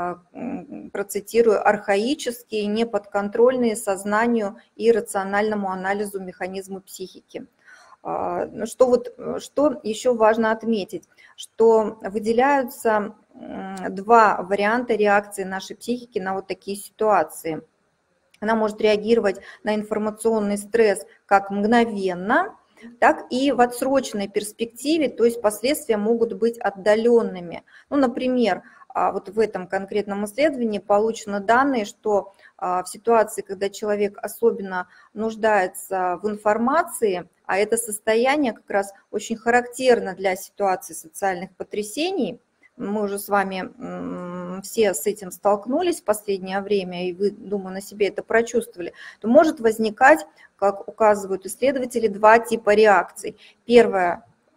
процитирую, архаические, неподконтрольные сознанию и рациональному анализу механизмы психики. Что, вот, что еще важно отметить, что выделяются два варианта реакции нашей психики на вот такие ситуации. Она может реагировать на информационный стресс как мгновенно, так и в отсроченной перспективе, то есть последствия могут быть отдаленными. Ну, например, вот в этом конкретном исследовании получены данные, что в ситуации, когда человек особенно нуждается в информации, а это состояние как раз очень характерно для ситуации социальных потрясений, мы уже с вами все с этим столкнулись в последнее время, и вы, думаю, на себе это прочувствовали, то может возникать, как указывают исследователи, два типа реакций. Первая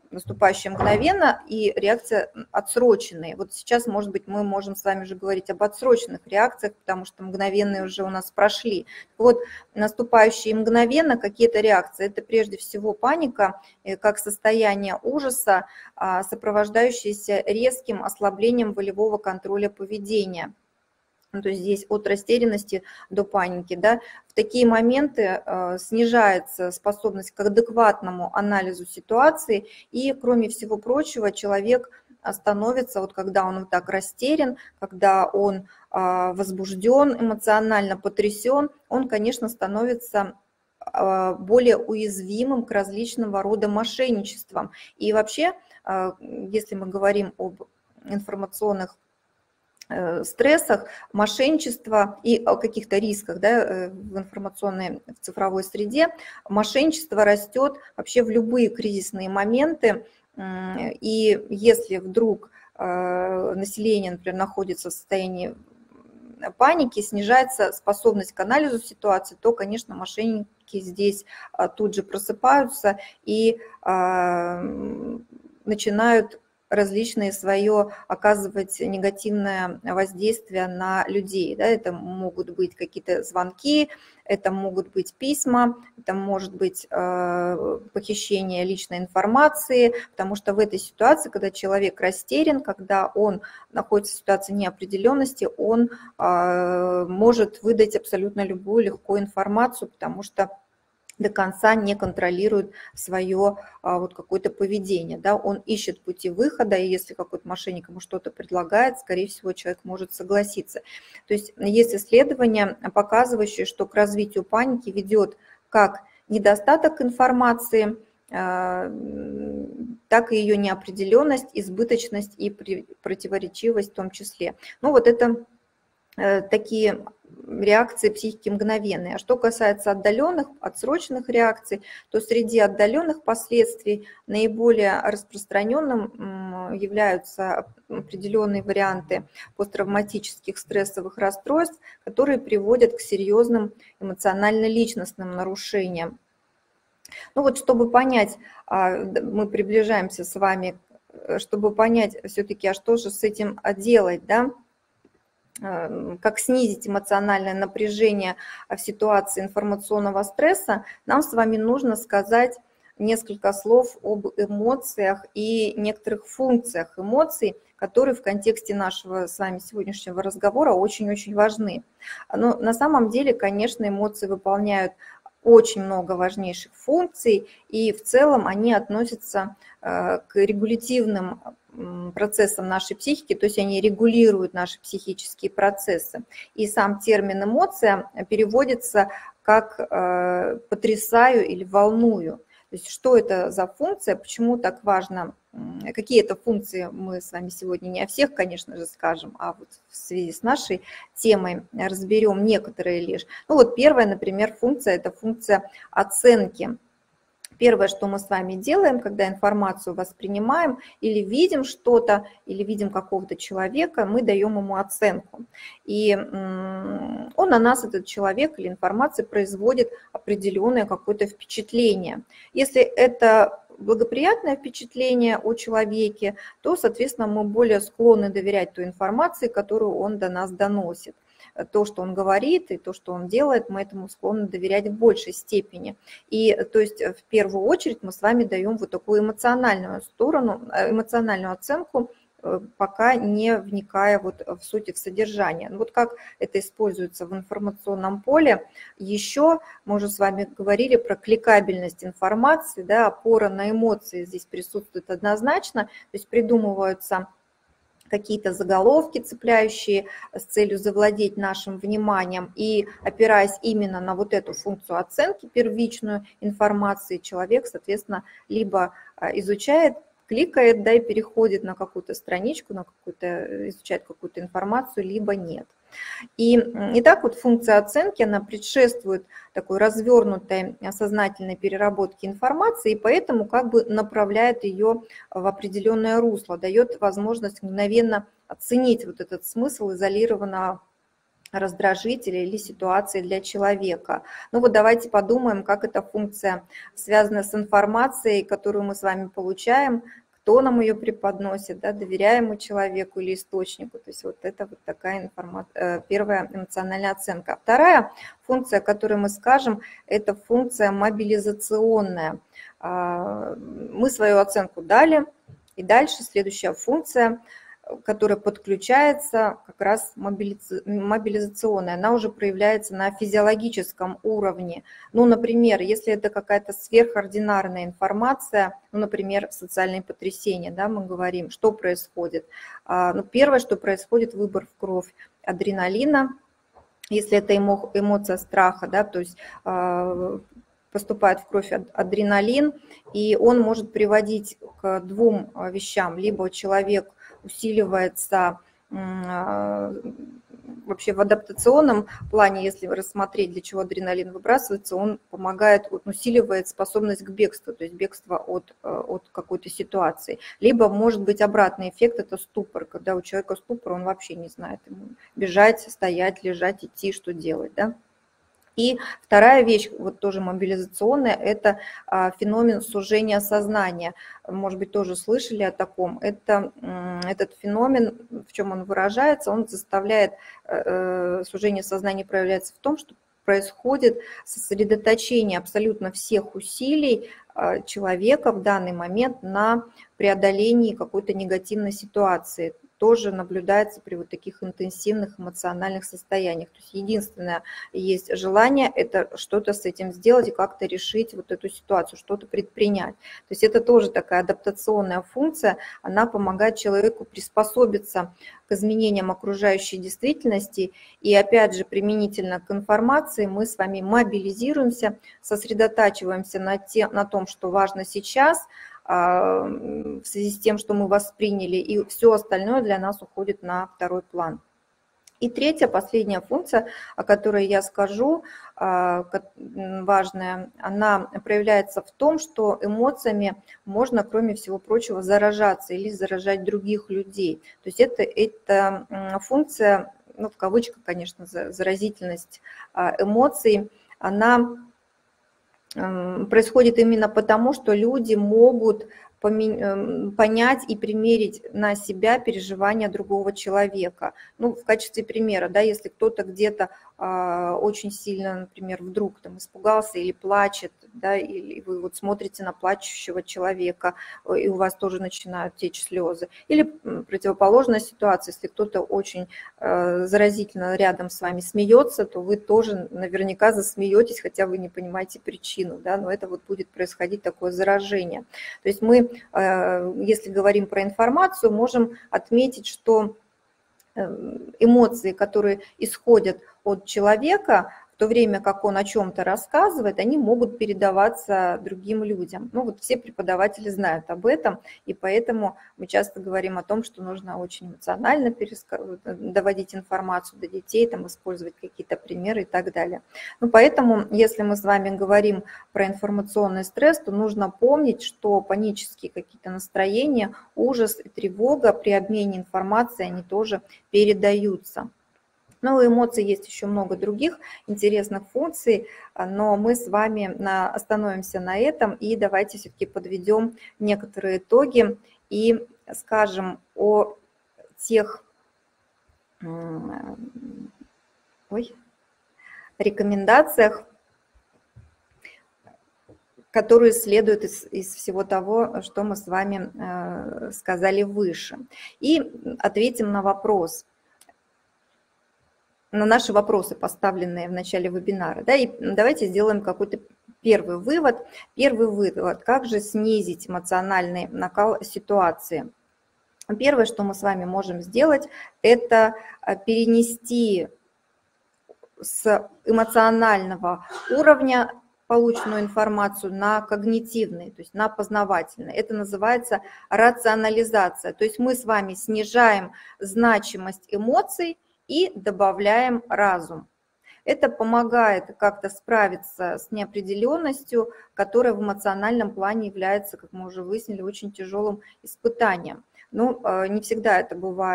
наступающая мгновенно и реакция отсроченная. Вот сейчас, может быть, мы можем с вами же говорить об отсроченных реакциях, потому что мгновенные уже у нас прошли. Вот наступающие мгновенно какие-то реакции – это прежде всего паника, как состояние ужаса, сопровождающееся резким ослаблением волевого контроля поведения. Ну, то есть здесь от растерянности до паники, да, в такие моменты э, снижается способность к адекватному анализу ситуации, и, кроме всего прочего, человек становится, вот когда он вот так растерян, когда он э, возбужден, эмоционально потрясен, он, конечно, становится э, более уязвимым к различного рода мошенничествам. И вообще, э, если мы говорим об информационных стрессах, мошенничество и о каких-то рисках, да, в информационной, в цифровой среде, мошенничество растет вообще в любые кризисные моменты. И если вдруг население, например, находится в состоянии паники, снижается способность к анализу ситуации, то, конечно, мошенники здесь тут же просыпаются и начинают различные свое оказывать негативное воздействие на людей. Да, это могут быть какие-то звонки, это могут быть письма, это может быть э, похищение личной информации, потому что в этой ситуации, когда человек растерян, когда он находится в ситуации неопределенности, он э, может выдать абсолютно любую легкую информацию, потому что до конца не контролирует свое а, вот какое-то поведение, да, он ищет пути выхода, и если какой-то мошенник ему что-то предлагает, скорее всего, человек может согласиться. То есть есть исследования, показывающие, что к развитию паники ведет как недостаток информации, а, так и ее неопределенность, избыточность и противоречивость в том числе. Ну вот это такие реакции психики мгновенные. А что касается отдаленных, отсроченных реакций, то среди отдаленных последствий наиболее распространенным являются определенные варианты посттравматических стрессовых расстройств, которые приводят к серьезным эмоционально-личностным нарушениям. Ну вот, чтобы понять, мы приближаемся с вами, чтобы понять все-таки, а что же с этим делать, да? Как снизить эмоциональное напряжение в ситуации информационного стресса, нам с вами нужно сказать несколько слов об эмоциях и некоторых функциях эмоций, которые в контексте нашего с вами сегодняшнего разговора очень-очень важны. Но на самом деле, конечно, эмоции выполняют очень много важнейших функций, и в целом они относятся к регулятивным процессам нашей психики, то есть они регулируют наши психические процессы. И сам термин «эмоция» переводится как «потрясаю» или «волную». То есть что это за функция, почему так важно, какие это функции, мы с вами сегодня не о всех, конечно же, скажем, а вот в связи с нашей темой разберем некоторые лишь. Ну вот первая, например, функция – это функция оценки. Первое, что мы с вами делаем, когда информацию воспринимаем или видим что-то, или видим какого-то человека, мы даем ему оценку. И он на нас, этот человек или информация, производит определенное какое-то впечатление. Если это благоприятное впечатление о человеке, то, соответственно, мы более склонны доверять той информации, которую он до нас доносит. То, что он говорит, и то, что он делает, мы этому склонны доверять в большей степени. И то есть в первую очередь мы с вами даем вот такую эмоциональную сторону, эмоциональную оценку, пока не вникая вот в суть и в содержание. Вот как это используется в информационном поле. Еще мы уже с вами говорили про кликабельность информации, да, опора на эмоции здесь присутствует однозначно, то есть придумываются какие-то заголовки, цепляющие с целью завладеть нашим вниманием, и опираясь именно на вот эту функцию оценки, первичную информации, человек, соответственно, либо изучает, кликает, да, и переходит на какую-то страничку, на какую-то, изучает какую-то информацию, либо нет. И, и так вот функция оценки, она предшествует такой развернутой сознательной переработке информации, и поэтому как бы направляет ее в определенное русло, дает возможность мгновенно оценить вот этот смысл изолированного раздражители или ситуации для человека. Ну вот давайте подумаем, как эта функция связана с информацией, которую мы с вами получаем, кто нам ее преподносит, да, доверяемому человеку или источнику. То есть вот это вот такая информация, первая эмоциональная оценка. Вторая функция, которую мы скажем, это функция мобилизационная. Мы свою оценку дали, и дальше следующая функция, которая подключается, как раз мобилизационная, она уже проявляется на физиологическом уровне. Ну, например, если это какая-то сверхординарная информация, ну, например, социальные потрясения, да, мы говорим, что происходит. Ну, первое, что происходит, выбор в кровь адреналина, если это эмо, эмоция страха, да, то есть поступает в кровь адреналин, и он может приводить к двум вещам. Либо человек усиливается вообще в адаптационном плане, если рассмотреть, для чего адреналин выбрасывается, он помогает, усиливает способность к бегству, то есть бегство от, от какой-то ситуации. Либо может быть обратный эффект, это ступор, когда у человека ступор, он вообще не знает, ему бежать, стоять, лежать, идти, что делать, да. И вторая вещь, вот тоже мобилизационная, это феномен сужения сознания. Может быть, тоже слышали о таком. Это, этот феномен, в чем он выражается, он заставляет, сужение сознания проявляется в том, что происходит сосредоточение абсолютно всех усилий человека в данный момент на преодолении какой-то негативной ситуации. Тоже наблюдается при вот таких интенсивных эмоциональных состояниях. То есть единственное есть желание – это что-то с этим сделать и как-то решить вот эту ситуацию, что-то предпринять. То есть это тоже такая адаптационная функция, она помогает человеку приспособиться к изменениям окружающей действительности. И опять же, применительно к информации, мы с вами мобилизируемся, сосредотачиваемся на, те, на том, что важно сейчас, в связи с тем, что мы восприняли, и все остальное для нас уходит на второй план. И третья, последняя функция, о которой я скажу, важная, она проявляется в том, что эмоциями можно, кроме всего прочего, заражаться или заражать других людей. То есть это, это функция, ну, в кавычках, конечно, заразительность эмоций, она происходит именно потому, что люди могут понять и примерить на себя переживания другого человека. Ну, в качестве примера, да, если кто-то где-то а, очень сильно, например, вдруг там испугался или плачет, да, или вы вот смотрите на плачущего человека, и у вас тоже начинают течь слезы. Или противоположная ситуация, если кто-то очень а, заразительно рядом с вами смеется, то вы тоже наверняка засмеетесь, хотя вы не понимаете причину, да, но это вот будет происходить такое заражение. То есть мы, если говорим про информацию, можем отметить, что эмоции, которые исходят от человека, в то время как он о чем-то рассказывает, они могут передаваться другим людям. Ну вот все преподаватели знают об этом, и поэтому мы часто говорим о том, что нужно очень эмоционально доводить информацию до детей, там, использовать какие-то примеры и так далее. Ну, поэтому, если мы с вами говорим про информационный стресс, то нужно помнить, что панические какие-то настроения, ужас и тревога при обмене информацией, они тоже передаются. Ну, у эмоций есть еще много других интересных функций, но мы с вами на, остановимся на этом и давайте все-таки подведем некоторые итоги и скажем о тех ой, рекомендациях, которые следуют из, из всего того, что мы с вами э, сказали выше. И ответим на вопрос. на наши вопросы, поставленные в начале вебинара. Да, и давайте сделаем какой-то первый вывод. Первый вывод, как же снизить эмоциональный накал ситуации. Первое, что мы с вами можем сделать, это перенести с эмоционального уровня полученную информацию на когнитивный, то есть на познавательный. Это называется рационализация. То есть мы с вами снижаем значимость эмоций и добавляем разум. Это помогает как-то справиться с неопределенностью, которая в эмоциональном плане является, как мы уже выяснили, очень тяжелым испытанием. Ну, не всегда это бывает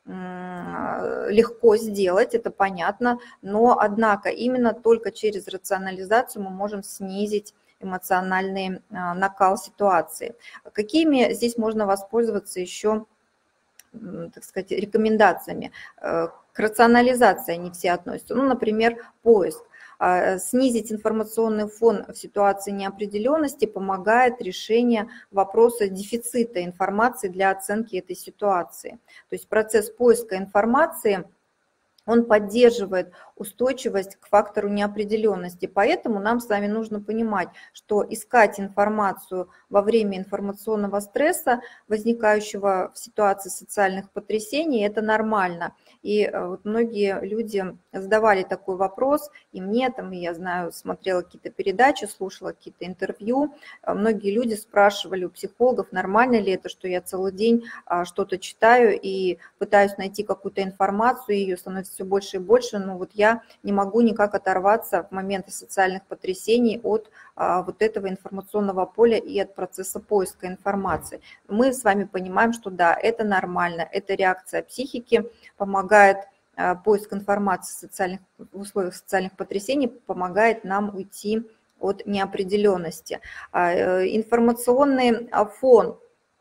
легко сделать, это понятно, но, однако, именно только через рационализацию мы можем снизить эмоциональный накал ситуации. Какими здесь можно воспользоваться еще, так сказать, рекомендациями? К рационализации они все относятся. Ну, например, поиск. Снизить информационный фон в ситуации неопределенности помогает решение вопроса дефицита информации для оценки этой ситуации. То есть процесс поиска информации, он поддерживает устойчивость к фактору неопределенности. Поэтому нам с вами нужно понимать, что искать информацию во время информационного стресса, возникающего в ситуации социальных потрясений, это нормально. И вот многие люди задавали такой вопрос, и мне там, и я знаю, смотрела какие-то передачи, слушала какие-то интервью. Многие люди спрашивали у психологов, нормально ли это, что я целый день что-то читаю и пытаюсь найти какую-то информацию, ее становится все больше и больше, но вот я не могу никак оторваться в моменты социальных потрясений от вот этого информационного поля и от процесса поиска информации. Мы с вами понимаем, что да, это нормально, это реакция психики, помогает поиск информации в, социальных, в условиях социальных потрясений, помогает нам уйти от неопределенности. Информационный фон,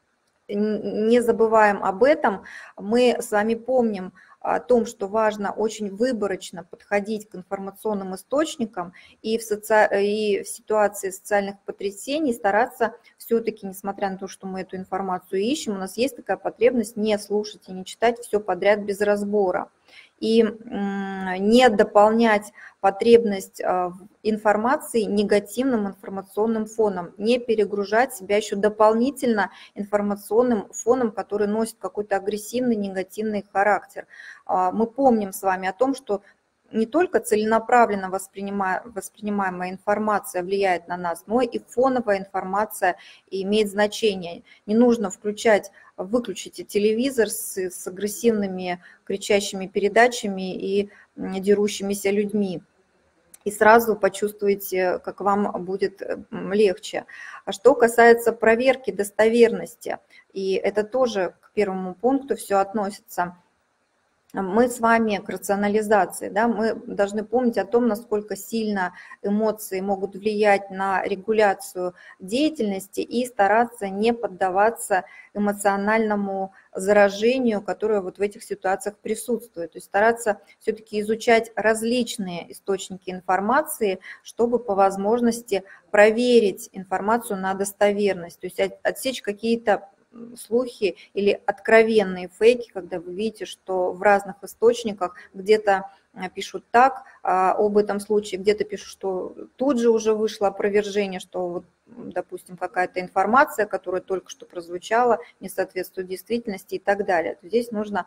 не забываем об этом, мы с вами помним о том, что важно очень выборочно подходить к информационным источникам и в, соци... и в ситуации социальных потрясений стараться все-таки, несмотря на то, что мы эту информацию ищем, у нас есть такая потребность не слушать и не читать все подряд без разбора. И не дополнять потребность в информации негативным информационным фоном, не перегружать себя еще дополнительно информационным фоном, который носит какой-то агрессивный, негативный характер. Мы помним с вами о том, что не только целенаправленно воспринимаемая информация влияет на нас, но и фоновая информация имеет значение. Не нужно включать, выключите телевизор с, с агрессивными кричащими передачами и дерущимися людьми, и сразу почувствуете, как вам будет легче. А что касается проверки достоверности, и это тоже к первому пункту все относится, мы с вами к рационализации, да, мы должны помнить о том, насколько сильно эмоции могут влиять на регуляцию деятельности и стараться не поддаваться эмоциональному заражению, которое вот в этих ситуациях присутствует. То есть стараться все-таки изучать различные источники информации, чтобы по возможности проверить информацию на достоверность, то есть отсечь какие-то слухи или откровенные фейки, когда вы видите, что в разных источниках где-то пишут так об этом случае, где-то пишут, что тут же уже вышло опровержение, что, вот, допустим, какая-то информация, которая только что прозвучала, не соответствует действительности и так далее. Здесь нужно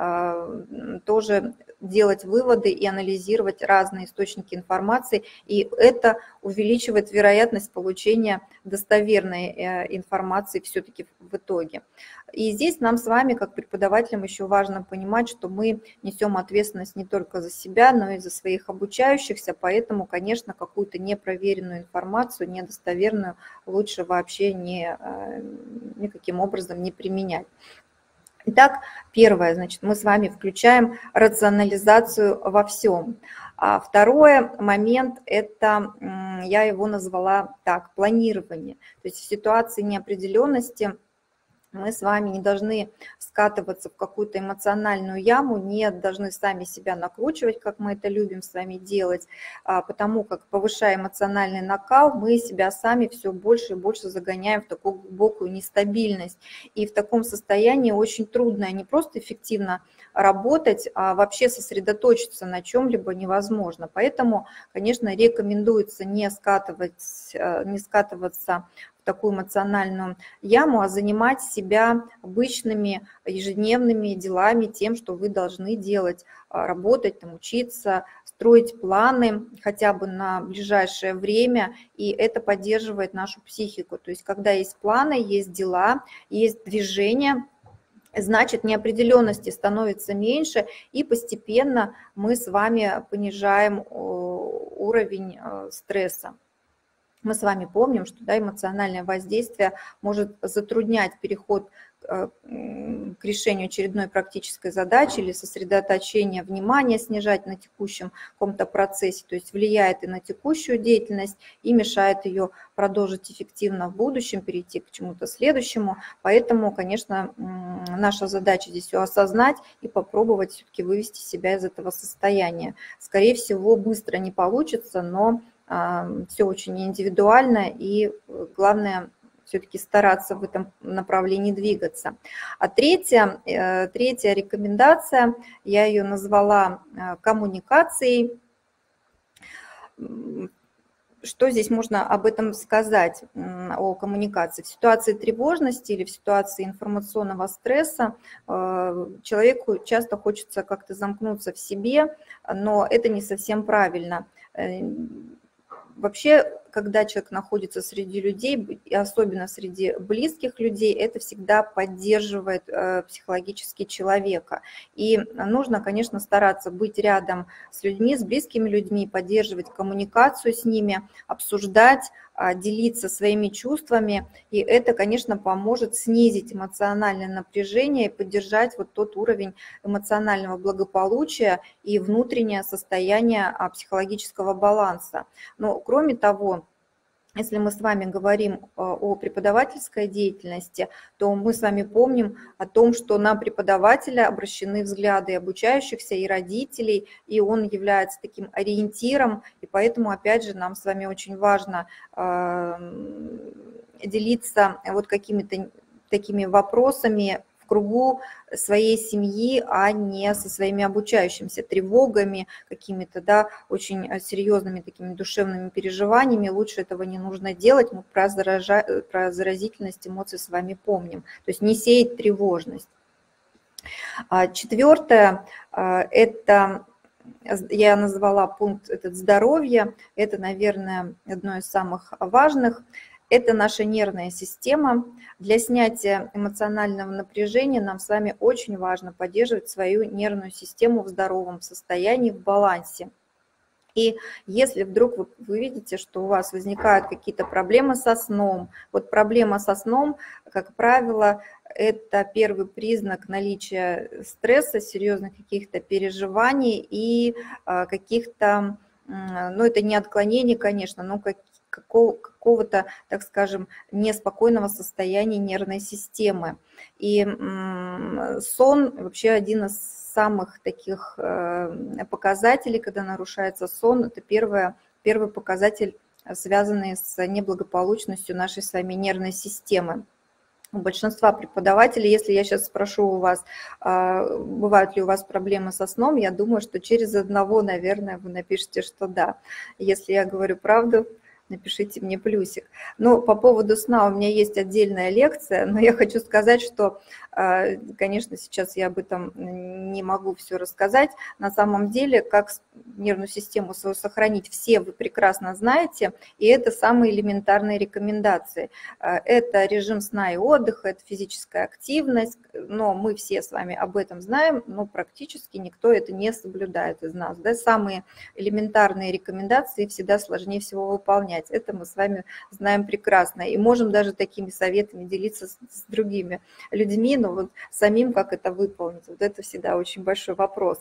тоже делать выводы и анализировать разные источники информации, и это увеличивает вероятность получения достоверной информации все-таки в итоге. И здесь нам с вами, как преподавателям, еще важно понимать, что мы несем ответственность не только за себя, но и за своих обучающихся, поэтому, конечно, какую-то непроверенную информацию, недостоверную, лучше вообще не, никаким образом не применять. Итак, первое, значит, мы с вами включаем рационализацию во всем. А второй момент, это, я его назвала так, планирование. То есть в ситуации неопределенности мы с вами не должны скатываться в какую-то эмоциональную яму, не должны сами себя накручивать, как мы это любим с вами делать, потому как, повышая эмоциональный накал, мы себя сами все больше и больше загоняем в такую глубокую нестабильность. И в таком состоянии очень трудно не просто эффективно работать, а вообще сосредоточиться на чем-либо невозможно. Поэтому, конечно, рекомендуется не скатывать, не скатываться такую эмоциональную яму, а занимать себя обычными ежедневными делами, тем, что вы должны делать, работать, там, учиться, строить планы хотя бы на ближайшее время, и это поддерживает нашу психику. То есть когда есть планы, есть дела, есть движение, значит, неопределенности становится меньше, и постепенно мы с вами понижаем уровень стресса. Мы с вами помним, что да, эмоциональное воздействие может затруднять переход к решению очередной практической задачи или сосредоточение внимания снижать на текущем каком-то процессе, то есть влияет и на текущую деятельность, и мешает ее продолжить эффективно в будущем, перейти к чему-то следующему. Поэтому, конечно, наша задача здесь все осознать и попробовать все-таки вывести себя из этого состояния. Скорее всего, быстро не получится, но все очень индивидуально, и главное все-таки стараться в этом направлении двигаться. А третья, третья рекомендация, я ее назвала коммуникацией. Что здесь можно об этом сказать, о коммуникации? В ситуации тревожности или в ситуации информационного стресса человеку часто хочется как-то замкнуться в себе, но это не совсем правильно. Вообще, когда человек находится среди людей, и особенно среди близких людей, это всегда поддерживает психологически человека. И нужно, конечно, стараться быть рядом с людьми, с близкими людьми, поддерживать коммуникацию с ними, обсуждать, делиться своими чувствами. И это, конечно, поможет снизить эмоциональное напряжение и поддержать вот тот уровень эмоционального благополучия и внутреннее состояние психологического баланса. Но, кроме того, если мы с вами говорим о преподавательской деятельности, то мы с вами помним о том, что на преподавателя обращены взгляды обучающихся и родителей, и он является таким ориентиром, и поэтому, опять же, нам с вами очень важно делиться вот какими-то такими вопросами в кругу своей семьи, а не со своими обучающимися тревогами, какими-то, да, очень серьезными такими душевными переживаниями. Лучше этого не нужно делать, мы про, заража... про заразительность эмоций с вами помним. То есть не сеять тревожность. Четвертое, это, я назвала пункт этот здоровье, это, наверное, одно из самых важных. Это наша нервная система. Для снятия эмоционального напряжения нам с вами очень важно поддерживать свою нервную систему в здоровом состоянии, в балансе. И если вдруг вы, вы видите, что у вас возникают какие-то проблемы со сном, вот проблема со сном, как правило, это первый признак наличия стресса, серьезных каких-то переживаний и каких-то, ну это не отклонений, конечно, но каких какого-то, так скажем, неспокойного состояния нервной системы. И сон вообще один из самых таких показателей, когда нарушается сон, это первое, первый показатель, связанный с неблагополучностью нашей с вами нервной системы. У большинства преподавателей, если я сейчас спрошу у вас, бывают ли у вас проблемы со сном, я думаю, что через одного, наверное, вы напишите, что да. Если я говорю правду, напишите мне плюсик. Но по поводу сна у меня есть отдельная лекция, но я хочу сказать, что, конечно, сейчас я об этом не могу все рассказать. На самом деле, как нервную систему свою сохранить, все вы прекрасно знаете, и это самые элементарные рекомендации. Это режим сна и отдыха, это физическая активность, но мы все с вами об этом знаем, но практически никто это не соблюдает из нас. Да? Самые элементарные рекомендации всегда сложнее всего выполнять. Это мы с вами знаем прекрасно и можем даже такими советами делиться с, с другими людьми, но вот самим как это выполнить, вот это всегда очень большой вопрос.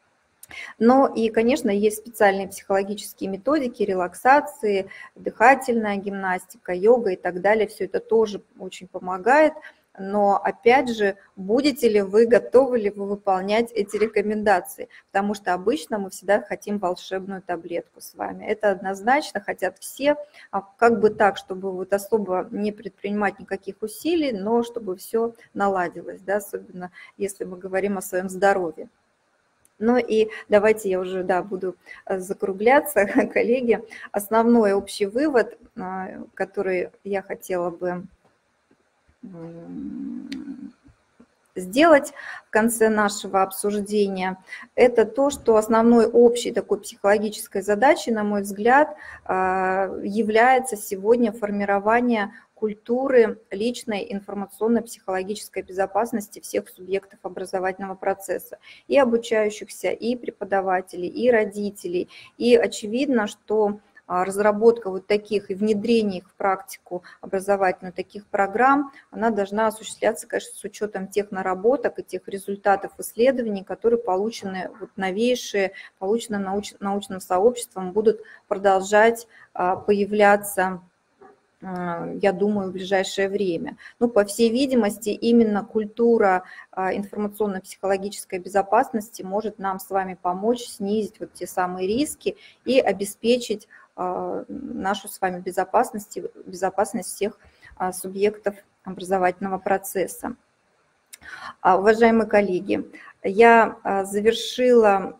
Но и, конечно, есть специальные психологические методики, релаксации, дыхательная гимнастика, йога и так далее, все это тоже очень помогает. Но, опять же, будете ли вы, готовы ли вы выполнять эти рекомендации? Потому что обычно мы всегда хотим волшебную таблетку с вами. Это однозначно хотят все, как бы так, чтобы вот особо не предпринимать никаких усилий, но чтобы все наладилось, да, особенно если мы говорим о своем здоровье. Ну и давайте я уже, да, буду закругляться, коллеги. Основной общий вывод, который я хотела бы сделать в конце нашего обсуждения, это то, что основной общей такой психологической задачей, на мой взгляд, является сегодня формирование культуры личной информационно-психологической безопасности всех субъектов образовательного процесса, и обучающихся, и преподавателей, и родителей. И очевидно, что разработка вот таких и внедрение их в практику образовательную таких программ, она должна осуществляться, конечно, с учетом тех наработок и тех результатов исследований, которые получены, вот новейшие, получены науч, научным сообществом, будут продолжать появляться, я думаю, в ближайшее время. Ну, по всей видимости, именно культура информационно-психологической безопасности может нам с вами помочь снизить вот те самые риски и обеспечить нашу с вами безопасность, безопасность всех субъектов образовательного процесса. Уважаемые коллеги, я завершила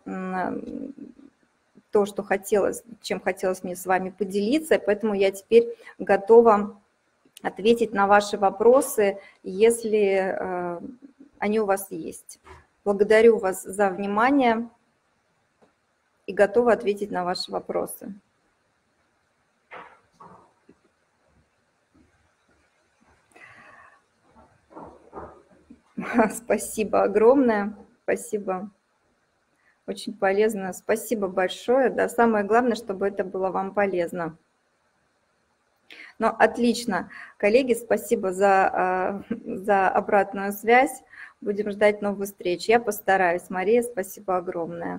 то, что хотелось, чем хотелось мне с вами поделиться, поэтому я теперь готова ответить на ваши вопросы, если они у вас есть. Благодарю вас за внимание и готова ответить на ваши вопросы. Спасибо огромное, спасибо. Очень полезно. Спасибо большое. Да, самое главное, чтобы это было вам полезно. Ну, отлично. Коллеги, спасибо за, за обратную связь. Будем ждать новых встреч. Я постараюсь. Мария, спасибо огромное.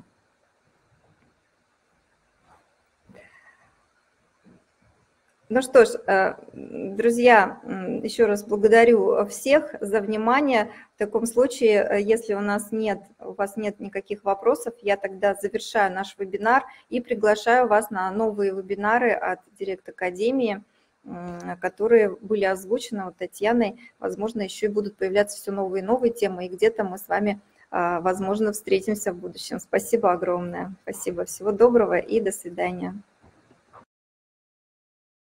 Ну что ж, друзья, еще раз благодарю всех за внимание. В таком случае, если у нас нет, у вас нет никаких вопросов, я тогда завершаю наш вебинар и приглашаю вас на новые вебинары от Директ Академии, которые были озвучены вот Татьяной. Возможно, еще и будут появляться все новые и новые темы, и где-то мы с вами, возможно, встретимся в будущем. Спасибо огромное. Спасибо. Всего доброго и до свидания.